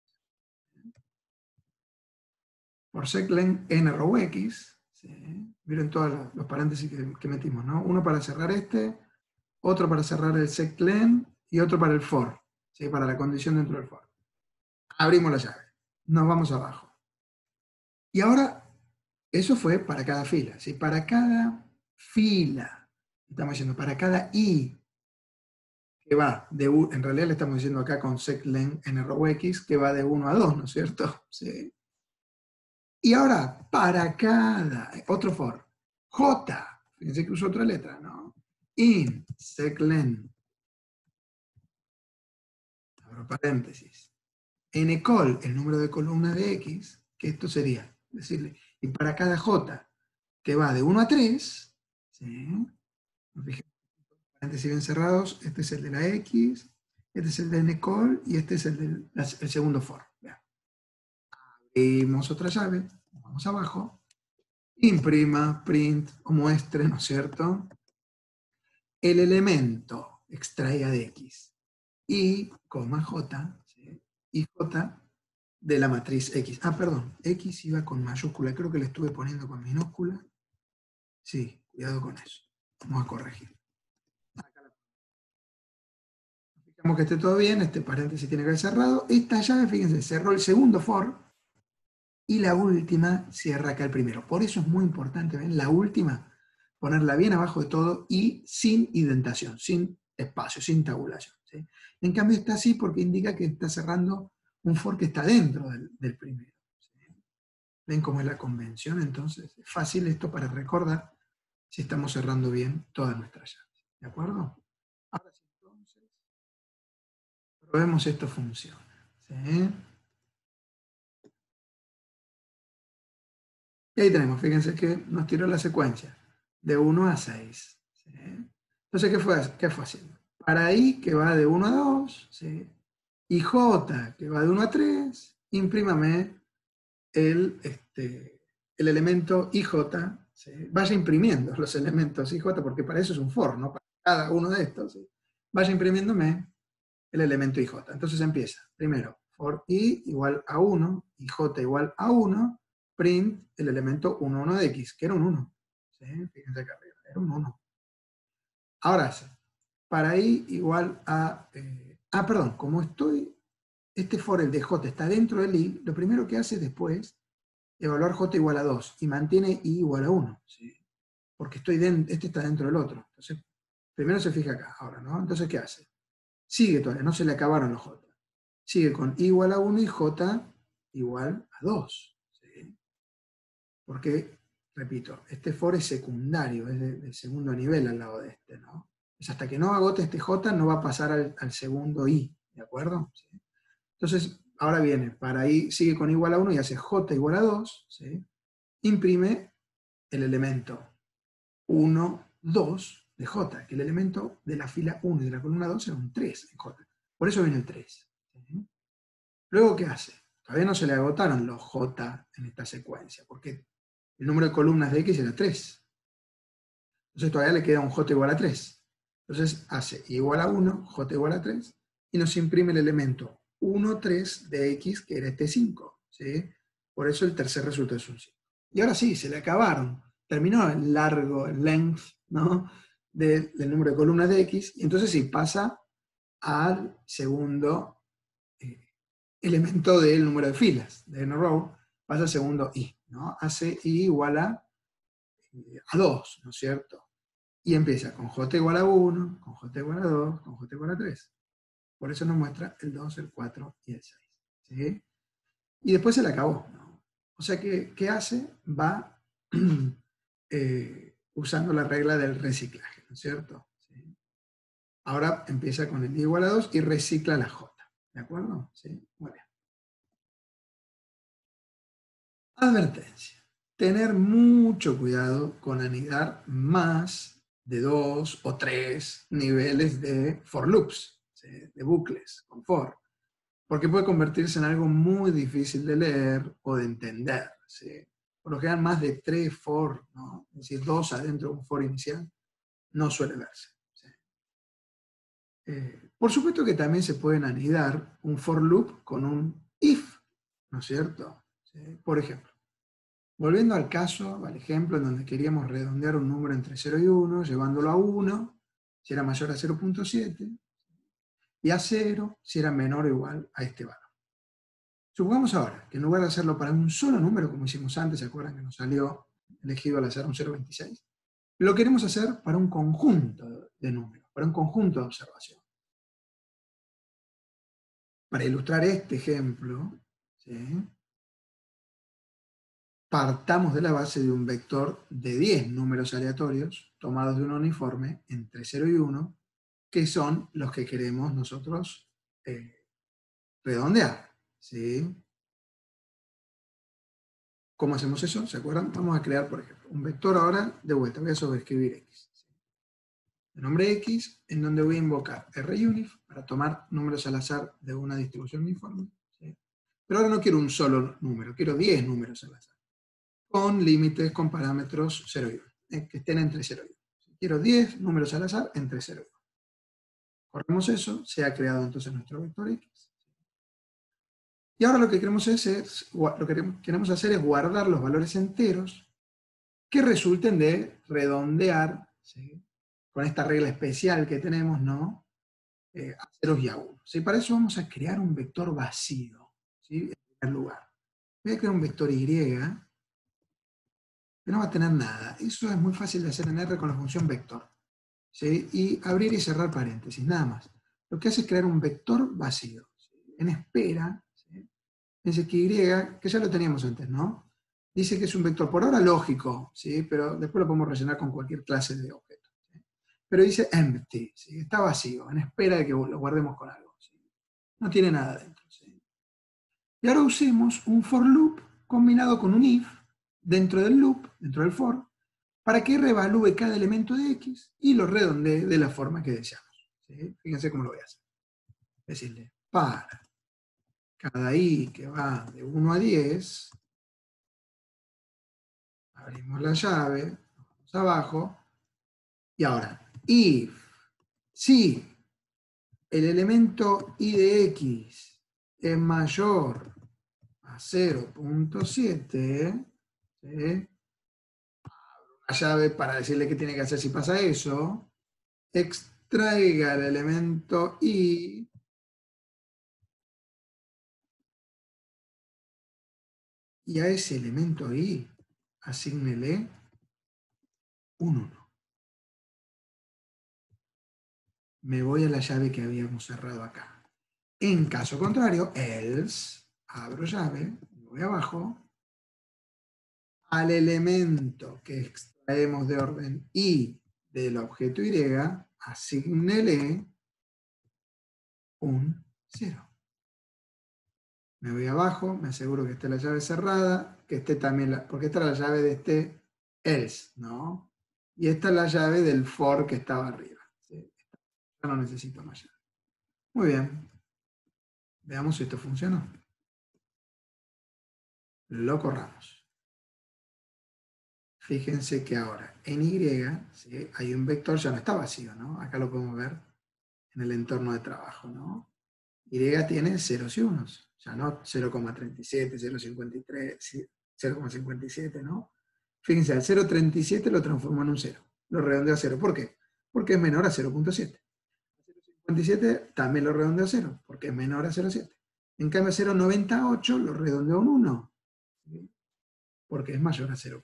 Por seclen n row X, ¿sí? Miren todos los paréntesis que metimos, ¿no? Uno para cerrar este, otro para cerrar el seclen y otro para el for, ¿sí? Para la condición dentro del for. Abrimos la llave, nos vamos abajo. Y ahora, eso fue para cada fila, ¿sí? Para cada fila, estamos diciendo, para cada i que va de en realidad le estamos diciendo acá con seclen n row X, que va de 1 a 2, ¿no es cierto? ¿Sí? Y ahora, para cada, otro for, j, fíjense que uso otra letra, ¿no? In seclen, abro paréntesis, ncol, el número de columnas de X, que esto sería, decirle, y para cada j, que va de 1 a 3, ¿sí? Paréntesis bien cerrados, este es el de la X, este es el de ncol y este es el segundo for. Vean. Abrimos otra llave, vamos abajo, imprima, print o muestre, ¿no es cierto? El elemento extraiga de X y, j, ¿sí? Y j de la matriz X. Ah, perdón, X iba con mayúscula, creo que le estuve poniendo con minúscula. Sí, cuidado con eso. Vamos a corregir. Fijamos que esté todo bien, este paréntesis tiene que haber cerrado. Esta llave, fíjense, cerró el segundo for y la última cierra acá el primero. Por eso es muy importante, ¿ven? La última, ponerla bien abajo de todo y sin indentación, sin espacio, sin tabulación, ¿sí? En cambio está así porque indica que está cerrando un for que está dentro del primero, ¿sí? ¿Ven cómo es la convención? Entonces, es fácil esto para recordar si estamos cerrando bien todas nuestras llaves. ¿De acuerdo? Ahora sí, entonces, probemos esto funciona, ¿sí? Y ahí tenemos, fíjense que nos tiró la secuencia de 1 a 6. ¿Sí? Entonces, ¿qué fue haciendo? Para I, que va de 1 a 2, ¿sí? Y J, que va de 1 a 3, imprímame el elemento IJ, ¿sí? Vaya imprimiendo los elementos IJ, porque para eso es un for, ¿no? Para cada uno de estos, ¿sí? Vaya imprimiéndome el elemento IJ. Entonces empieza, primero, for I igual a 1, y J igual a 1, print el elemento 1, 1 de X, que era un 1. ¿Sí? Fíjense acá arriba, era un 1. Ahora sí, para I igual a... perdón, como este for, el de J, está dentro del I, lo primero que hace después, evaluar J igual a 2, y mantiene I igual a 1. ¿Sí? Porque este está dentro del otro. Entonces, primero se fija acá, ahora, ¿no? Entonces, ¿qué hace? Sigue todavía, no se le acabaron los J. Sigue con I igual a 1 y J igual a 2. ¿Sí? Porque, repito, este for es secundario, es del segundo nivel al lado de este, ¿no? Es hasta que no agote este J, no va a pasar al segundo I, ¿de acuerdo? ¿Sí? Entonces, ahora viene, para I sigue con I igual a 1 y hace J igual a 2, ¿sí? Imprime el elemento 1, 2 de J, que el elemento de la fila 1 y de la columna 2 era un 3 en J. Por eso viene el 3. ¿Sí? Luego, ¿qué hace? Todavía no se le agotaron los J en esta secuencia, porque el número de columnas de X era 3. Entonces todavía le queda un J igual a 3. Entonces hace igual a 1, J igual a 3, y nos imprime el elemento 1, 3 de X, que era este 5. ¿Sí? Por eso el tercer resultado es un 5. Y ahora sí, se le acabaron. Terminó el largo, el length, ¿no? del número de columnas de X, y entonces sí, pasa al segundo elemento del número de filas, de n row, pasa al segundo I, ¿no? Hace I igual a 2, ¿no es cierto? Y empieza con J igual a 1, con J igual a 2, con J igual a 3. Por eso nos muestra el 2, el 4 y el 6. ¿Sí? Y después se le acabó, ¿no? O sea que, ¿qué hace? Va usando la regla del reciclaje, ¿no es cierto? ¿Sí? Ahora empieza con el I igual a 2 y recicla la J. ¿De acuerdo? ¿Sí? Muy bien. Advertencia. Tener mucho cuidado con anidar más de 2 o 3 niveles de for loops, ¿sí? De bucles con for, porque puede convertirse en algo muy difícil de leer o de entender. ¿Sí? Por lo general, más de 3 for, ¿no? Es decir, 2 adentro de un for inicial, no suele verse. ¿Sí? Por supuesto que también se pueden anidar un for loop con un if, ¿no es cierto? ¿Sí? Por ejemplo, volviendo al caso, al ejemplo en donde queríamos redondear un número entre 0 y 1, llevándolo a 1, si era mayor a 0.7, y a 0, si era menor o igual a este valor. Supongamos ahora que en lugar de hacerlo para un solo número, como hicimos antes, ¿se acuerdan que nos salió elegido al azar un 0.26? Lo queremos hacer para un conjunto de números, para un conjunto de observación. Para ilustrar este ejemplo, ¿sí? Partamos de la base de un vector de 10 números aleatorios tomados de un uniforme entre 0 y 1, que son los que queremos nosotros redondear. ¿Sí? ¿Cómo hacemos eso? ¿Se acuerdan? Vamos a crear, por ejemplo, un vector ahora de vuelta. Voy a sobreescribir X. El nombre X, en donde voy a invocar RUnif para tomar números al azar de una distribución uniforme. ¿Sí? Pero ahora no quiero un solo número, quiero 10 números al azar, con límites, con parámetros 0 y 1, que estén entre 0 y 1. Quiero 10 números al azar entre 0 y 1. Corremos eso, se ha creado entonces nuestro vector X. Y ahora lo que queremos hacer es guardar los valores enteros que resulten de redondear, ¿sí?, con esta regla especial que tenemos, ¿no?, a ceros y a uno. ¿Sí? Para eso vamos a crear un vector vacío, ¿sí?, en primer lugar. Voy a crear un vector Y, que no va a tener nada. Eso es muy fácil de hacer en R con la función vector, ¿sí?, y abrir y cerrar paréntesis, nada más. Lo que hace es crear un vector vacío, ¿sí?, en espera, ¿sí? Fíjense que Y, que ya lo teníamos antes, ¿no?, dice que es un vector por ahora lógico, ¿sí?, pero después lo podemos rellenar con cualquier clase de objeto, ¿sí? Pero dice empty, ¿sí?, está vacío, en espera de que lo guardemos con algo, ¿sí? No tiene nada dentro, ¿sí? Y ahora usemos un for loop combinado con un if dentro del loop, dentro del for, para que reevalúe cada elemento de X y lo redondee de la forma que deseamos, ¿sí? Fíjense cómo lo voy a hacer. Decirle, para cada I que va de 1 a 10, abrimos la llave, vamos abajo, y ahora, if, si el elemento I de X es mayor a 0.7, ¿sí?, la llave para decirle qué tiene que hacer si pasa eso, extraiga el elemento I y a ese elemento I asígnele un 1. Me voy a la llave que habíamos cerrado acá. En caso contrario, else, abro llave, me voy abajo, al elemento que extraemos de orden I del objeto Y, asígnele un 0. Me voy abajo, me aseguro que esté la llave cerrada, que esté también porque esta es la llave de este else, ¿no? Y esta es la llave del for que estaba arriba, ¿sí? Ya no necesito más llave. Muy bien. Veamos si esto funcionó. Lo corramos. Fíjense que ahora en Y, ¿sí?, hay un vector, ya no está vacío, ¿no? Acá lo podemos ver en el entorno de trabajo, ¿no? Y tiene ceros y unos, ya no 0,37, 0,53, 0,57, ¿no? Fíjense, al 0,37 lo transformó en un 0, lo redondeo a 0. ¿Por qué? Porque es menor a 0,7. 0,57 también lo redondeo a 0, porque es menor a 0,7. En cambio, 0,98 lo redondeo a un 1, ¿sí?, porque es mayor a 0,7.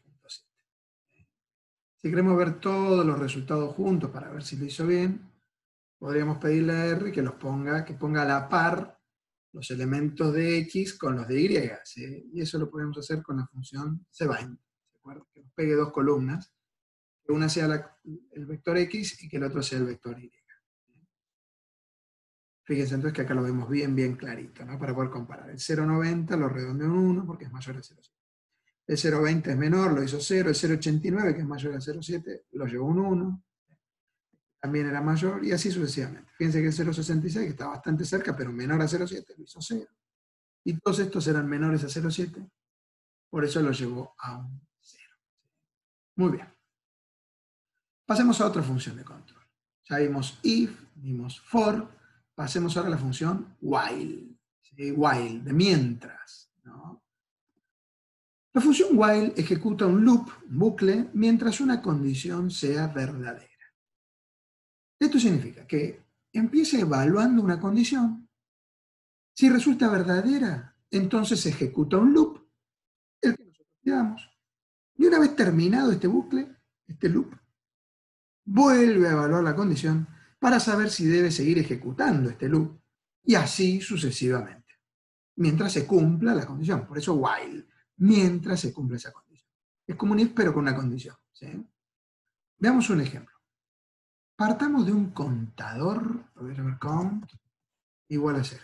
Si queremos ver todos los resultados juntos para ver si lo hizo bien, podríamos pedirle a R que ponga a la par los elementos de X con los de Y, ¿sí? Y eso lo podemos hacer con la función cbind, ¿de acuerdo? Que nos pegue dos columnas, que una sea el vector X y que el otro sea el vector Y. Fíjense entonces que acá lo vemos bien clarito, ¿no?, para poder comparar. El 0,90 lo redondeo en 1 porque es mayor a 0,7. El 0,20 es menor, lo hizo 0. El 0,89, que es mayor a 0,7, lo llevó un 1. También era mayor, y así sucesivamente. Fíjense que el 0,66, que está bastante cerca, pero menor a 0,7, lo hizo 0. Y todos estos eran menores a 0,7, por eso lo llevó a un 0. Muy bien. Pasemos a otra función de control. Ya vimos if, vimos for, pasemos ahora a la función while. ¿Sí? While, de mientras, ¿no? La función while ejecuta un loop, un bucle, mientras una condición sea verdadera. Esto significa que empieza evaluando una condición. Si resulta verdadera, entonces se ejecuta un loop, el que nosotros pidamos. Y una vez terminado este bucle, este loop, vuelve a evaluar la condición para saber si debe seguir ejecutando este loop, y así sucesivamente, mientras se cumpla la condición. Por eso while, mientras se cumpla esa condición. Es como un if, pero con una condición, ¿sí? Veamos un ejemplo. Partamos de un contador, count, igual a 0.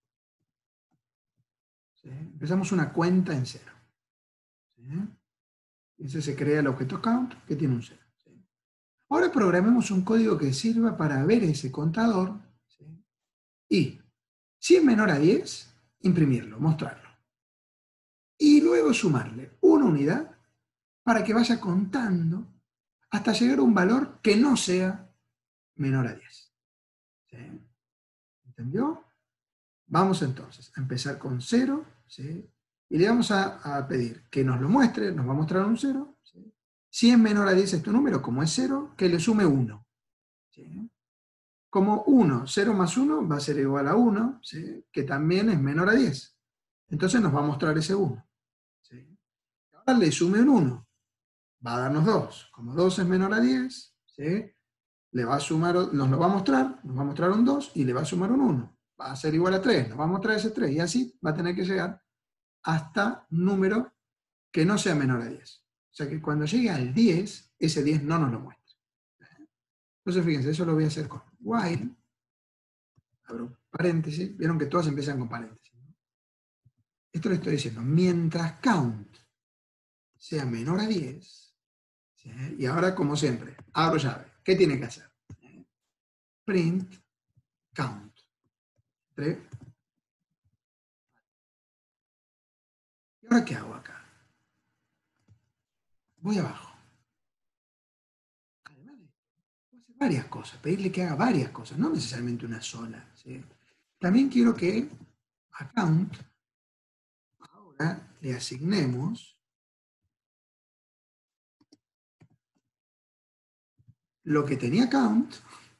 ¿Sí? Empezamos una cuenta en 0. ¿Sí? Entonces se crea el objeto count que tiene un 0. ¿Sí? Ahora programemos un código que sirva para ver ese contador, ¿sí?, y si es menor a 10, imprimirlo, mostrarlo. Y luego sumarle una unidad para que vaya contando hasta llegar a un valor que no sea menor a 10. ¿Sí? ¿Entendió? Vamos entonces a empezar con 0, ¿sí? Y le vamos a pedir que nos lo muestre, nos va a mostrar un 0. ¿Sí? Si es menor a 10 este número, como es 0, que le sume 1. ¿Sí? Como 1, 0 más 1 va a ser igual a 1, ¿sí? Que también es menor a 10. Entonces nos va a mostrar ese 1. ¿Sí? Ahora le sume un 1, va a darnos 2. Como 2 es menor a 10, ¿sí? Le va a sumar, nos lo va a mostrar, nos va a mostrar un 2 y le va a sumar un 1. Va a ser igual a 3, nos va a mostrar ese 3 y así va a tener que llegar hasta un número que no sea menor a 10. O sea que cuando llegue al 10, ese 10 no nos lo muestra. Entonces fíjense, eso lo voy a hacer con while, abro paréntesis, vieron que todas empiezan con paréntesis. Esto le estoy diciendo, mientras count sea menor a 10, ¿sí? Y ahora como siempre, abro llave, ¿qué tiene que hacer? Print count. ¿Y ahora qué hago acá? Voy abajo. Además de puedo hacer varias cosas, pedirle que haga varias cosas, no necesariamente una sola. ¿Sí? También quiero que a count ahora le asignemos lo que tenía count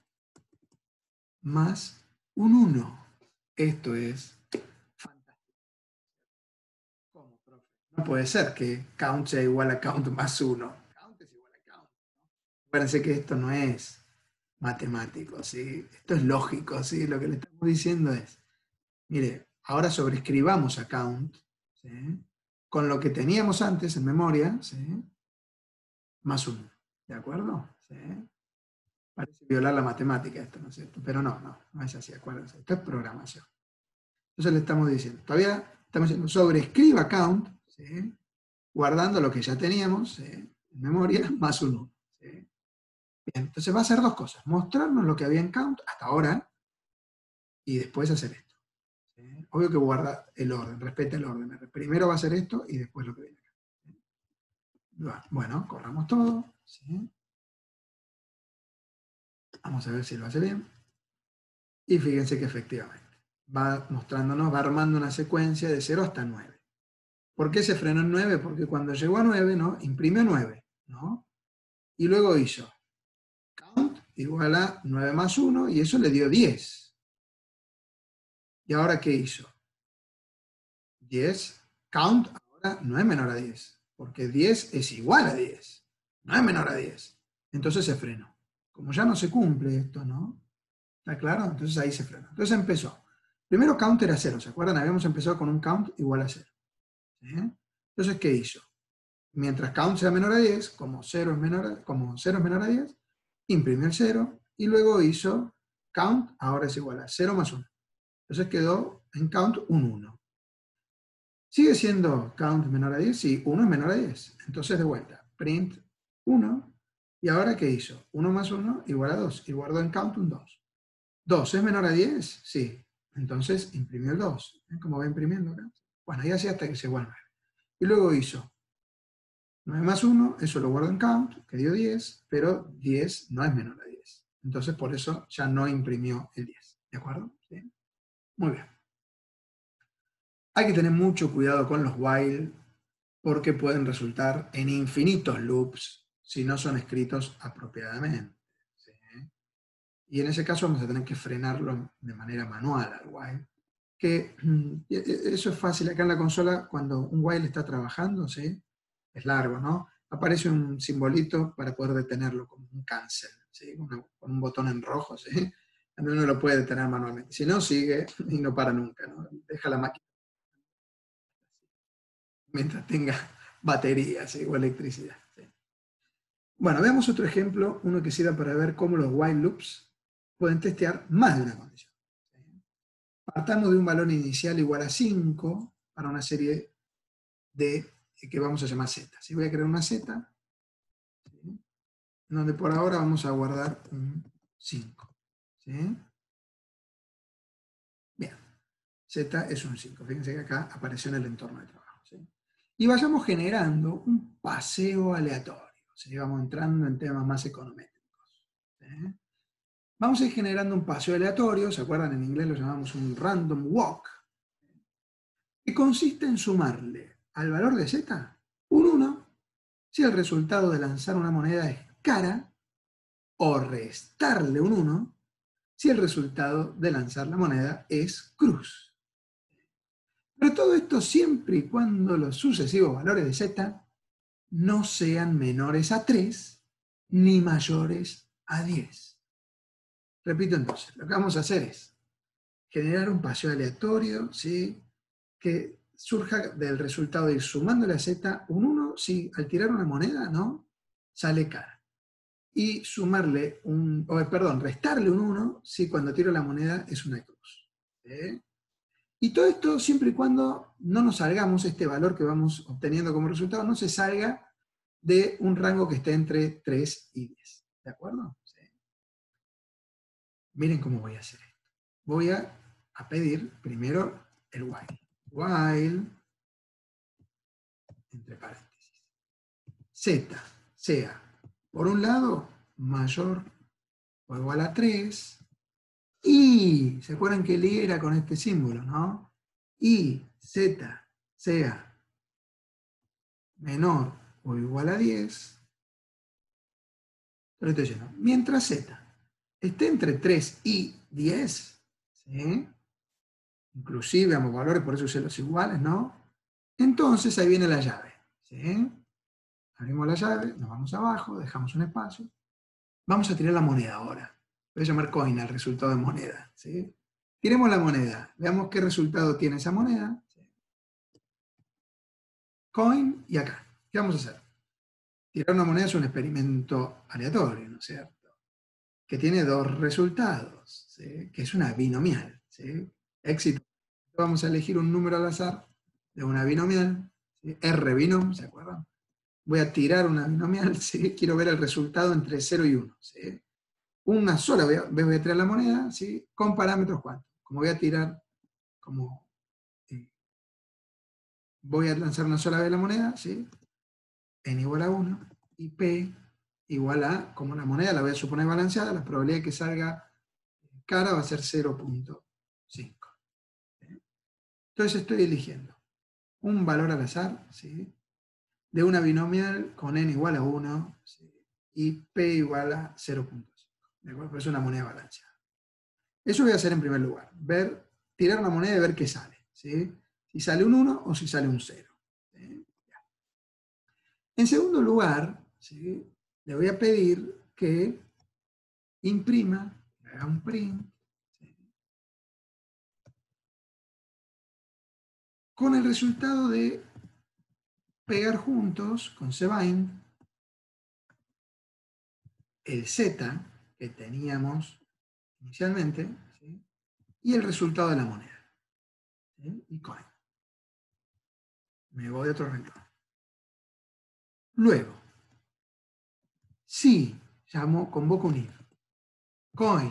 más un 1. Esto es fantástico. ¿Cómo, profe? No puede ser que count sea igual a count más 1. Count es igual a count. Acuérdense que esto no es matemático, ¿sí? Esto es lógico, ¿sí? Lo que le estamos diciendo es, mire, ahora sobreescribamos a count, ¿sí? Con lo que teníamos antes en memoria, ¿sí? Más 1. ¿De acuerdo? ¿Sí? Parece violar la matemática esto, ¿no es cierto? Pero no es así, acuérdense. Esto es programación. Entonces le estamos diciendo, todavía estamos diciendo, sobreescriba count, ¿sí? Guardando lo que ya teníamos, ¿sí? En memoria, más un 1. ¿Sí? Bien, entonces va a hacer dos cosas, mostrarnos lo que había en count hasta ahora y después hacer esto. ¿Sí? Obvio que guarda el orden, respeta el orden. Primero va a hacer esto y después lo que viene acá. ¿Sí? Bueno, corramos todo. ¿Sí? Vamos a ver si lo hace bien. Y fíjense que efectivamente va mostrándonos, va armando una secuencia de 0 hasta 9. ¿Por qué se frenó en 9? Porque cuando llegó a 9, ¿no? Imprimió 9, ¿no? Y luego hizo count igual a 9 más 1 y eso le dio 10. ¿Y ahora qué hizo? 10, count ahora no es menor a 10, porque 10 es igual a 10, no es menor a 10. Entonces se frenó. Como ya no se cumple esto, ¿no? ¿Está claro? Entonces ahí se frenó. Entonces empezó. Primero count era 0, ¿se acuerdan? Habíamos empezado con un count igual a 0. ¿Sí? Entonces, ¿qué hizo? Mientras count sea menor a 10, como 0 es menor a 10, imprimió el 0 y luego hizo count, ahora es igual a 0 más 1. Entonces quedó en count un 1. ¿Sigue siendo count menor a 10? Sí, 1 es menor a 10. Entonces de vuelta, print 1. ¿Y ahora qué hizo? 1 más 1 igual a 2. Y guardó en count un 2. ¿2 es menor a 10? Sí. Entonces imprimió el 2. ¿Ven cómo va imprimiendo acá? Bueno, y así hasta que llegó al 9. Y luego hizo 9 más 1, eso lo guardo en count, que dio 10, pero 10 no es menor a 10. Entonces por eso ya no imprimió el 10. ¿De acuerdo? ¿Sí? Muy bien. Hay que tener mucho cuidado con los while porque pueden resultar en infinitos loops si no son escritos apropiadamente. ¿Sí? Y en ese caso vamos a tener que frenarlo de manera manual al while. Que eso es fácil acá en la consola cuando un while está trabajando, ¿sí? Es largo, ¿no? Aparece un simbolito para poder detenerlo, como un cancel, ¿sí? Con un botón en rojo, ¿sí? También uno lo puede detener manualmente. Si no, sigue y no para nunca, ¿no? Deja la máquina mientras tenga batería, ¿sí? O electricidad. ¿Sí? Bueno, veamos otro ejemplo, uno que sirva para ver cómo los while loops pueden testear más de una condición. ¿Sí? Partamos de un valor inicial igual a 5 para una serie de que vamos a llamar z. ¿Sí? Voy a crear una z, ¿sí? Donde por ahora vamos a guardar un 5. ¿Sí? Bien, z es un 5. Fíjense que acá apareció en el entorno de trabajo. ¿Sí? Y vayamos generando un paseo aleatorio. ¿Sí? Vamos entrando en temas más econométricos. ¿Sí? Vamos a ir generando un paseo aleatorio, ¿se acuerdan? En inglés lo llamamos un random walk, que consiste en sumarle al valor de z un 1 si el resultado de lanzar una moneda es cara, o restarle un 1 si el resultado de lanzar la moneda es cruz. Pero todo esto siempre y cuando los sucesivos valores de z no sean menores a 3 ni mayores a 10. Repito entonces, lo que vamos a hacer es generar un paseo aleatorio, ¿sí?, que surja del resultado de ir sumándole a z un 1 si al tirar una moneda, ¿no?, sale cara. Y sumarle restarle un 1 si cuando tiro la moneda es una cruz. ¿Sí? Y todo esto siempre y cuando no nos salgamos, este valor que vamos obteniendo como resultado, no se salga de un rango que esté entre 3 y 10. ¿De acuerdo? ¿Sí? Miren cómo voy a hacer esto. Voy a pedir primero el while. While, entre paréntesis, z sea, por un lado, mayor o igual a 3, y, ¿se acuerdan que el i era con este símbolo, no? Y z sea menor o igual a 10, lo estoy diciendo, mientras z esté entre 3 y 10, ¿sí?, inclusive ambos valores, por eso usé los iguales, ¿no? Entonces ahí viene la llave, ¿sí? Abrimos la llave, nos vamos abajo, dejamos un espacio. Vamos a tirar la moneda ahora. Voy a llamar coin al resultado de moneda, ¿sí? Tiremos la moneda, veamos qué resultado tiene esa moneda. ¿Sí? Coin y acá. ¿Qué vamos a hacer? Tirar una moneda es un experimento aleatorio, ¿no es cierto?, que tiene dos resultados, ¿sí?, que es una binomial, ¿sí? Éxito. Vamos a elegir un número al azar de una binomial, ¿sí?, R binom, ¿se acuerdan? Voy a tirar una binomial, ¿sí?, quiero ver el resultado entre 0 y 1, ¿sí? Una sola vez voy a tirar la moneda, ¿sí?, con parámetros cuánticos. Como voy a tirar, voy a lanzar una sola vez la moneda, ¿sí?, n igual a 1, y p igual a, como la moneda la voy a suponer balanceada, la probabilidad de que salga cara va a ser 0.5. Entonces estoy eligiendo un valor al azar, ¿sí?, de una binomial con n igual a 1, ¿sí?, y p igual a 0.5. ¿De acuerdo? Pero es una moneda balanceada. Eso voy a hacer en primer lugar. Tirar una moneda y ver qué sale, ¿sí? Si sale un 1 o si sale un 0. ¿Sí? En segundo lugar, ¿sí?, le voy a pedir que imprima, haga un print, ¿sí?, con el resultado de pegar juntos con cbind el z que teníamos inicialmente, ¿sí?, y el resultado de la moneda, ¿sí?, y coin. Me voy a otro renglón. Luego, si convoco un if, coin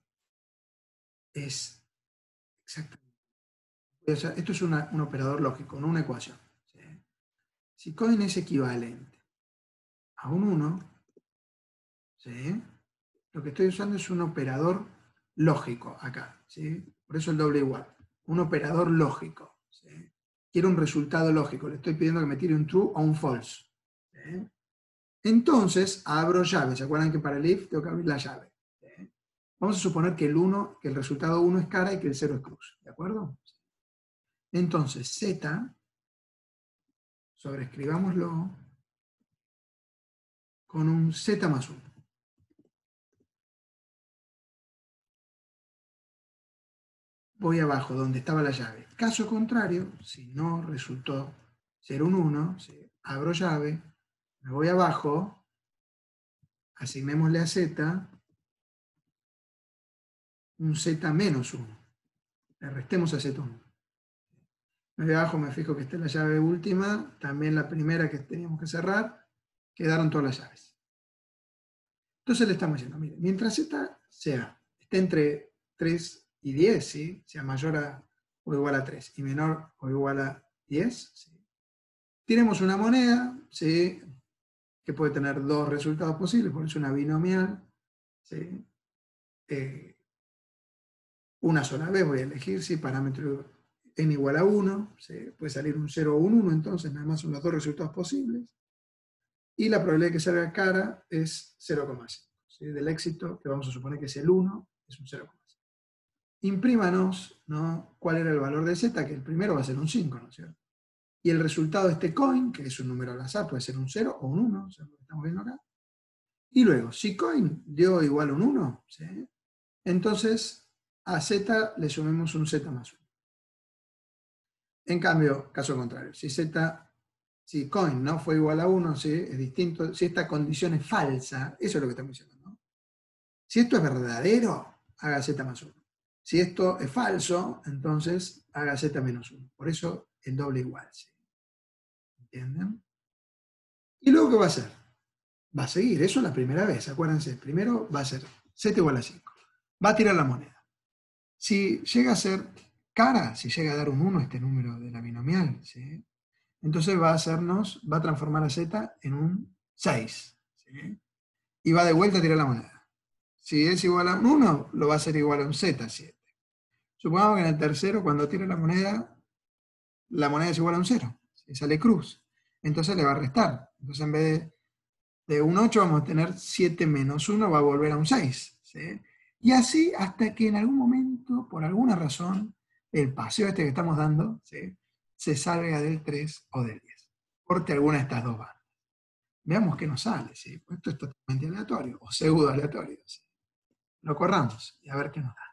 es exactamente, esto es un operador lógico, no una ecuación, ¿sí? Si coin es equivalente a un 1, ¿sí?, lo que estoy usando es un operador lógico acá, ¿sí?, por eso el doble igual, un operador lógico, ¿sí?, quiero un resultado lógico, le estoy pidiendo que me tire un true o un false, ¿sí? Entonces abro llave, ¿se acuerdan que para el if tengo que abrir la llave? ¿Sí? Vamos a suponer que el resultado 1 es cara y que el 0 es cruz, ¿de acuerdo? Entonces z, sobreescribámoslo con un z más 1. Voy abajo donde estaba la llave. Caso contrario, si no resultó ser un 1, ¿sí?, abro llave, me voy abajo, asignémosle a z un z menos 1. Le restemos a z1. Me voy abajo, me fijo que está la llave última, también la primera que teníamos que cerrar, quedaron todas las llaves. Entonces le estamos diciendo, mire, mientras z esté entre 3 y 10, ¿sí?, sea mayor o igual a 3 y menor o igual a 10, ¿sí?, tenemos una moneda, ¿sí?, que puede tener dos resultados posibles, por eso una binomial, ¿sí?, una sola vez voy a elegir si parámetro n igual a 1, ¿sí? Puede salir un 0 o un 1, entonces nada más son los dos resultados posibles. Y la probabilidad de que salga cara es 0,5. ¿Sí? Del éxito, que vamos a suponer que es el 1, es un 0,5. Imprímanos, ¿no?, cuál era el valor de z, que el primero va a ser un 5, ¿no es cierto? Y el resultado de este coin, que es un número al azar, puede ser un 0 o un 1, o sea, lo que estamos viendo acá. Y luego, si coin dio igual a un 1, ¿sí?, entonces a z le sumemos un z más 1. En cambio, caso contrario, si coin no fue igual a 1, ¿sí?, es distinto. Si esta condición es falsa, eso es lo que estamos diciendo, ¿no? Si esto es verdadero, haga z más 1. Si esto es falso, entonces haga z menos 1. Por eso el doble igual, ¿sí? ¿Entienden? ¿Y luego qué va a hacer? Va a seguir, eso es la primera vez, acuérdense. Primero va a ser z igual a 5. Va a tirar la moneda. Si llega a ser cara, si llega a dar un 1 este número de la binomial, ¿sí?, entonces va a transformar a z en un 6. ¿Sí? Y va de vuelta a tirar la moneda. Si es igual a un 1, lo va a hacer igual a un z7. Supongamos que en el tercero, cuando tire la moneda es igual a un 0. ¿Sí? Sale cruz. Entonces le va a restar. Entonces en vez de un 8 vamos a tener 7 menos 1, va a volver a un 6. ¿Sí? Y así hasta que en algún momento, por alguna razón, el paseo este que estamos dando, ¿sí?, se salga del 3 o del 10. Corte alguna de estas dos bandas. Veamos qué nos sale. ¿Sí? Pues esto es totalmente aleatorio, o pseudo aleatorio. ¿Sí? Lo corramos y a ver qué nos da.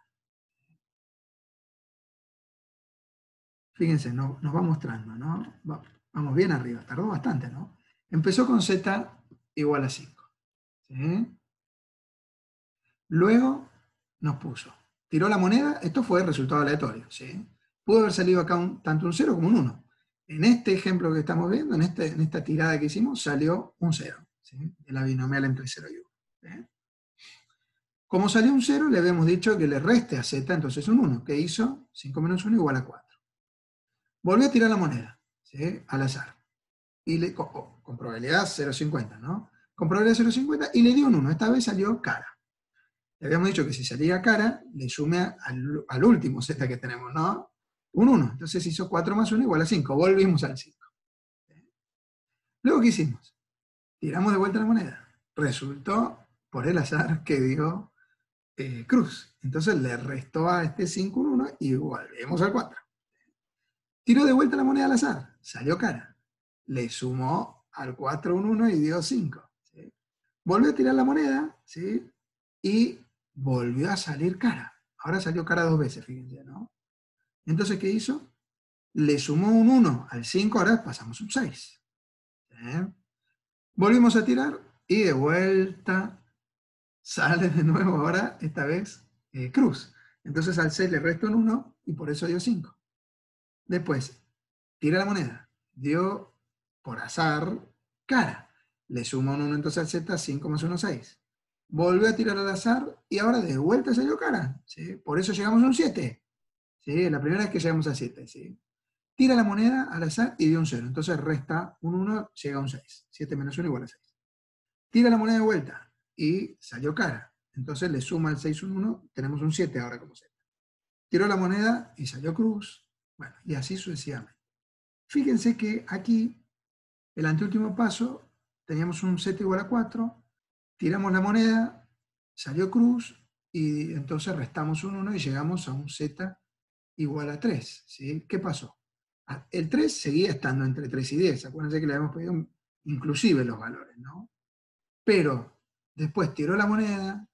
Fíjense, nos va mostrando, ¿no? Vamos bien arriba, tardó bastante, ¿no? Empezó con z igual a 5. ¿Sí? Luego nos puso, tiró la moneda, esto fue el resultado aleatorio, ¿sí? Pudo haber salido acá tanto un 0 como un 1. En este ejemplo que estamos viendo, en esta tirada que hicimos, salió un 0, ¿sí?, de la binomial entre 0 y 1. ¿Sí? Como salió un 0, le habíamos dicho que le reste a z, entonces un 1. ¿Qué hizo? 5 menos 1 igual a 4. Volvió a tirar la moneda, ¿sí?, al azar. Y con probabilidad 0,50, ¿no? Con probabilidad 0,50 y le dio un 1. Esta vez salió cara. Le habíamos dicho que si salía cara, le sume al último z que tenemos, ¿no? Un 1. Entonces hizo 4 más 1 igual a 5. Volvimos al 5. Luego, ¿qué hicimos? Tiramos de vuelta la moneda. Resultó, por el azar, que dio cruz. Entonces le restó a este 5 un 1 y volvemos al 4. Tiró de vuelta la moneda al azar. Salió cara. Le sumó al 4 un 1 y dio 5. ¿Sí? Volvió a tirar la moneda, ¿sí?, y volvió a salir cara. Ahora salió cara dos veces, fíjense, ¿no? Entonces, ¿qué hizo? Le sumó un 1 al 5, ahora pasamos un 6. ¿Sí? Volvimos a tirar y de vuelta sale de nuevo ahora, esta vez, cruz. Entonces al 6 le resta un 1 y por eso dio 5. Después, tira la moneda. Dio, por azar, cara. Le suma un 1 entonces al z, 5 más 1, 6. Volvió a tirar al azar y ahora de vuelta salió cara. ¿Sí? Por eso llegamos a un 7. ¿Sí? La primera vez que llegamos a 7. ¿Sí? Tira la moneda al azar y dio un 0. Entonces resta un 1, llega a un 6. 7 menos 1 igual a 6. Tira la moneda de vuelta y salió cara. Entonces le suma al 6 un 1, tenemos un 7 ahora como z. Tiró la moneda y salió cruz. Bueno, y así sucesivamente. Fíjense que aquí, el anteúltimo paso, teníamos un z igual a 4, tiramos la moneda, salió cruz, y entonces restamos un 1 y llegamos a un z igual a 3. ¿Sí? ¿Qué pasó? El 3 seguía estando entre 3 y 10. Acuérdense que le habíamos pedido inclusive los valores, ¿no? Pero después tiró la moneda,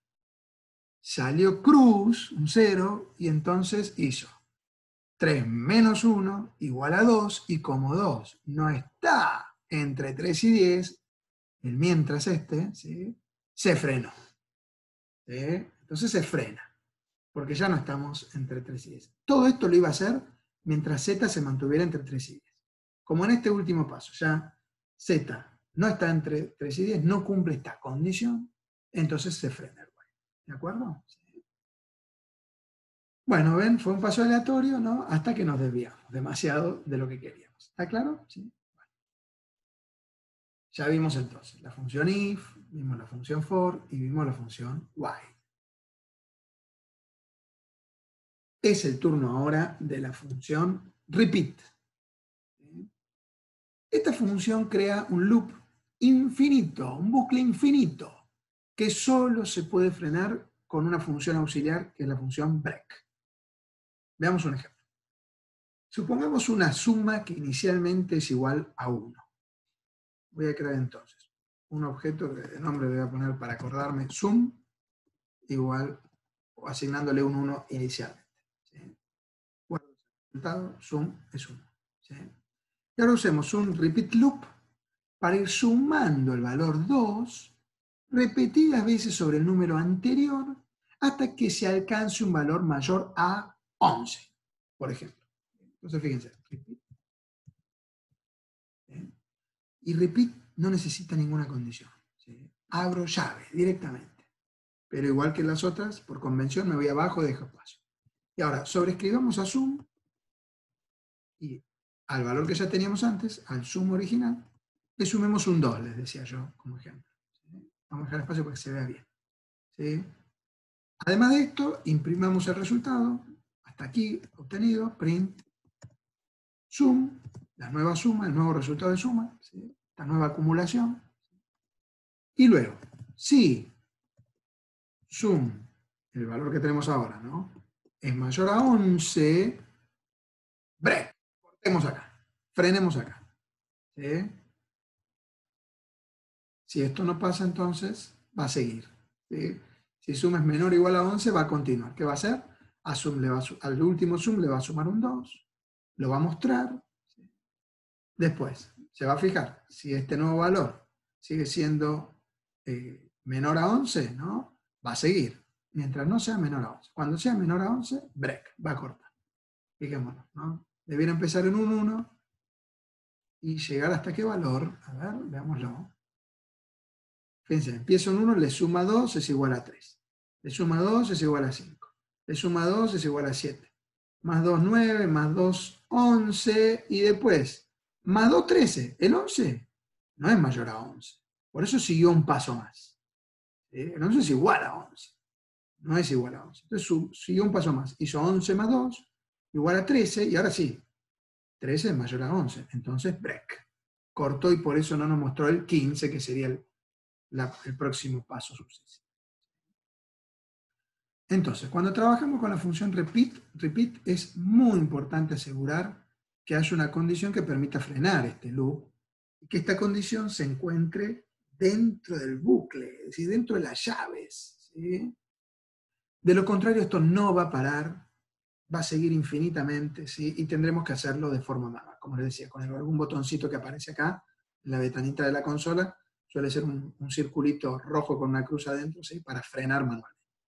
salió cruz, un 0, y entonces hizo 3 menos 1 igual a 2, y como 2 no está entre 3 y 10, el mientras ¿sí?, se frenó. ¿Sí? Entonces se frena, porque ya no estamos entre 3 y 10. Todo esto lo iba a hacer mientras z se mantuviera entre 3 y 10. Como en este último paso, ya z no está entre 3 y 10, no cumple esta condición, entonces se frena el while. ¿De acuerdo? Sí. Bueno, ven, fue un paso aleatorio, ¿no? Hasta que nos desviamos demasiado de lo que queríamos. ¿Está claro? Sí. Bueno. Ya vimos entonces la función if, vimos la función for y vimos la función while. Es el turno ahora de la función repeat. Esta función crea un loop infinito, un bucle infinito, que solo se puede frenar con una función auxiliar, que es la función break. Veamos un ejemplo. Supongamos una suma que inicialmente es igual a 1. Voy a crear entonces un objeto que de nombre le voy a poner para acordarme, sum, igual, o asignándole un 1 inicialmente. ¿Sí? Guardo el resultado, sum es 1. ¿Sí? Y ahora usemos un repeat loop para ir sumando el valor 2 repetidas veces sobre el número anterior hasta que se alcance un valor mayor a 11, por ejemplo. Entonces fíjense, repeat. ¿Sí? Y repeat no necesita ninguna condición. ¿Sí? Abro llave directamente. Pero igual que las otras, por convención me voy abajo y dejo espacio. Y ahora sobreescribamos a sum y al valor que ya teníamos antes, al sum original, le sumemos un 2, les decía yo como ejemplo. ¿Sí? Vamos a dejar espacio para que se vea bien. ¿Sí? Además de esto, imprimamos el resultado, hasta aquí obtenido, print, sum, la nueva suma, el nuevo resultado de suma, ¿sí? Esta nueva acumulación. Y luego, si sum, el valor que tenemos ahora, ¿no?, es mayor a 11, break, cortemos acá, frenemos acá. ¿Sí? Si esto no pasa, entonces va a seguir. ¿Sí? Si sum es menor o igual a 11, va a continuar. ¿Qué va a hacer? Al último sum le va a sumar un 2, lo va a mostrar. ¿Sí? Después, se va a fijar si este nuevo valor sigue siendo menor a 11, ¿no? Va a seguir, mientras no sea menor a 11. Cuando sea menor a 11, break, va a cortar. Fijémonos, ¿no? Debiera empezar en un 1 y llegar hasta qué valor. A ver, veámoslo. Fíjense, empiezo en 1, le suma 2, es igual a 3. Le suma 2, es igual a 5. Le suma 2, es igual a 7. Más 2, 9, más 2, 11. Y después, más 2, 13. El 11 no es mayor a 11. Por eso siguió un paso más. ¿Sí? El 11 es igual a 11. No es igual a 11. Entonces siguió un paso más. Hizo 11 más 2, igual a 13. Y ahora sí, 13 es mayor a 11. Entonces, break. Cortó y por eso no nos mostró el 15, que sería el próximo paso sucesivo. Entonces, cuando trabajamos con la función repeat es muy importante asegurar que haya una condición que permita frenar este loop y que esta condición se encuentre dentro del bucle, es decir, dentro de las llaves. ¿Sí? De lo contrario, esto no va a parar, va a seguir infinitamente, ¿sí? Y tendremos que hacerlo de forma manual, como les decía, con algún botoncito que aparece acá, en la ventanita de la consola, suele ser un circulito rojo con una cruz adentro, ¿sí? Para frenar manualmente.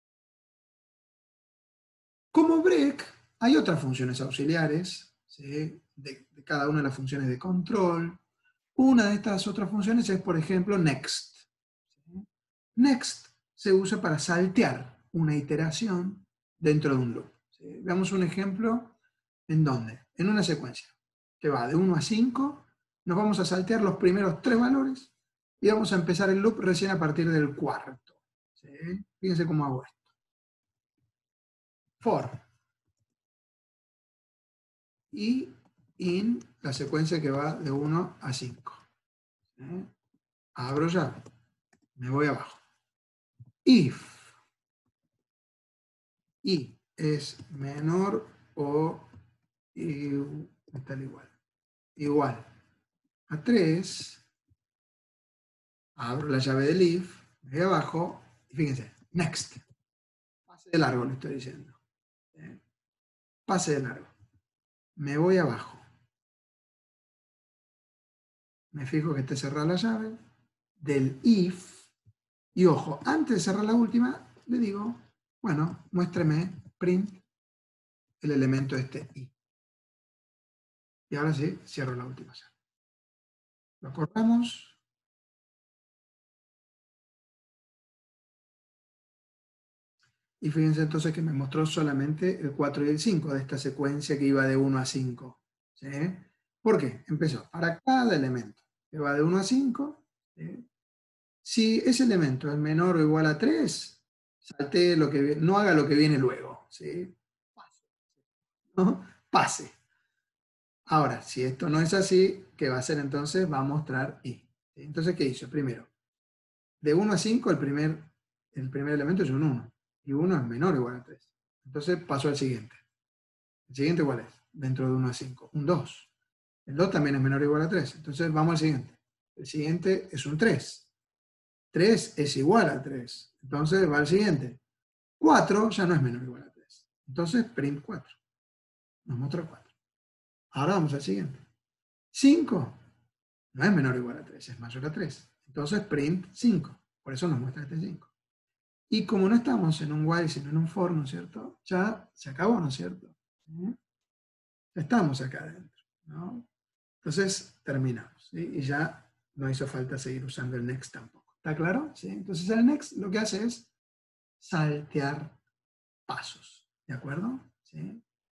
Como break, hay otras funciones auxiliares, ¿sí? de cada una de las funciones de control. Una de estas otras funciones es, por ejemplo, next. ¿Sí? Next se usa para saltear una iteración dentro de un loop. ¿Sí? Veamos un ejemplo en donde, en una secuencia que va de 1 a 5, nos vamos a saltear los primeros 3 valores y vamos a empezar el loop recién a partir del cuarto. ¿Sí? Fíjense cómo hago esto. For y in la secuencia que va de 1 a 5. ¿Sí? Abro llave, me voy abajo. If i es menor o igual a 3, abro la llave del if, me voy abajo y fíjense, next. Pase de largo, le estoy diciendo. ¿Sí? Pase de largo. Me voy abajo. Me fijo que esté cerrada la llave del if. Y ojo, antes de cerrar la última, le digo, bueno, muéstreme, print, el elemento este i. Y ahora sí, cierro la última llave. Lo cortamos. Y fíjense entonces que me mostró solamente el 4 y el 5 de esta secuencia que iba de 1 a 5. ¿Sí? ¿Por qué? Empezó para cada elemento que va de 1 a 5. ¿Sí? Si ese elemento es menor o igual a 3, salte lo que, no haga lo que viene luego. ¿Sí? ¿no? Pase. Ahora, si esto no es así, ¿qué va a hacer entonces? Va a mostrar I. Entonces, ¿qué hizo? Primero, de 1 a 5, el primer elemento es un 1. Y 1 es menor o igual a 3. Entonces paso al siguiente. ¿El siguiente cuál es? Dentro de 1 a 5. Un 2. El 2 también es menor o igual a 3. Entonces vamos al siguiente. El siguiente es un 3. 3 es igual a 3. Entonces va al siguiente. 4 ya no es menor o igual a 3. Entonces print 4. Nos muestra 4. Ahora vamos al siguiente. 5 no es menor o igual a 3, es mayor a 3. Entonces print 5. Por eso nos muestra este 5. Y como no estamos en un while, sino en un for, ¿no es cierto? Ya se acabó, ¿no es cierto? ¿Sí? Ya estamos acá adentro, ¿no? Entonces terminamos, ¿sí? Y ya no hizo falta seguir usando el next tampoco. ¿Está claro? ¿Sí? Entonces el next lo que hace es saltear pasos, ¿de acuerdo? ¿Sí?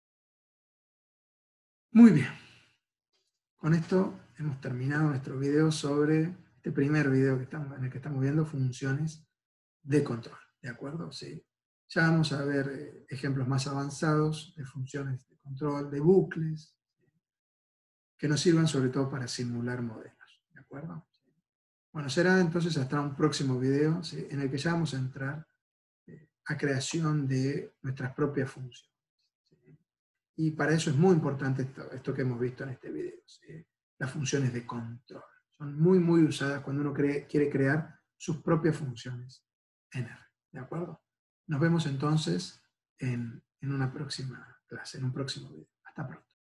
Muy bien. Con esto hemos terminado nuestro video sobre este primer video en el que estamos viendo funciones de control, ¿de acuerdo? Sí. Ya vamos a ver ejemplos más avanzados de funciones de control, de bucles, que nos sirvan sobre todo para simular modelos, ¿de acuerdo? Bueno, será entonces hasta un próximo video, ¿sí?, en el que ya vamos a entrar a creación de nuestras propias funciones, ¿sí? Y para eso es muy importante esto que hemos visto en este video, ¿sí? Las funciones de control. Son muy, muy usadas cuando uno quiere crear sus propias funciones en R. ¿De acuerdo? Nos vemos entonces en una próxima clase, en un próximo video. Hasta pronto.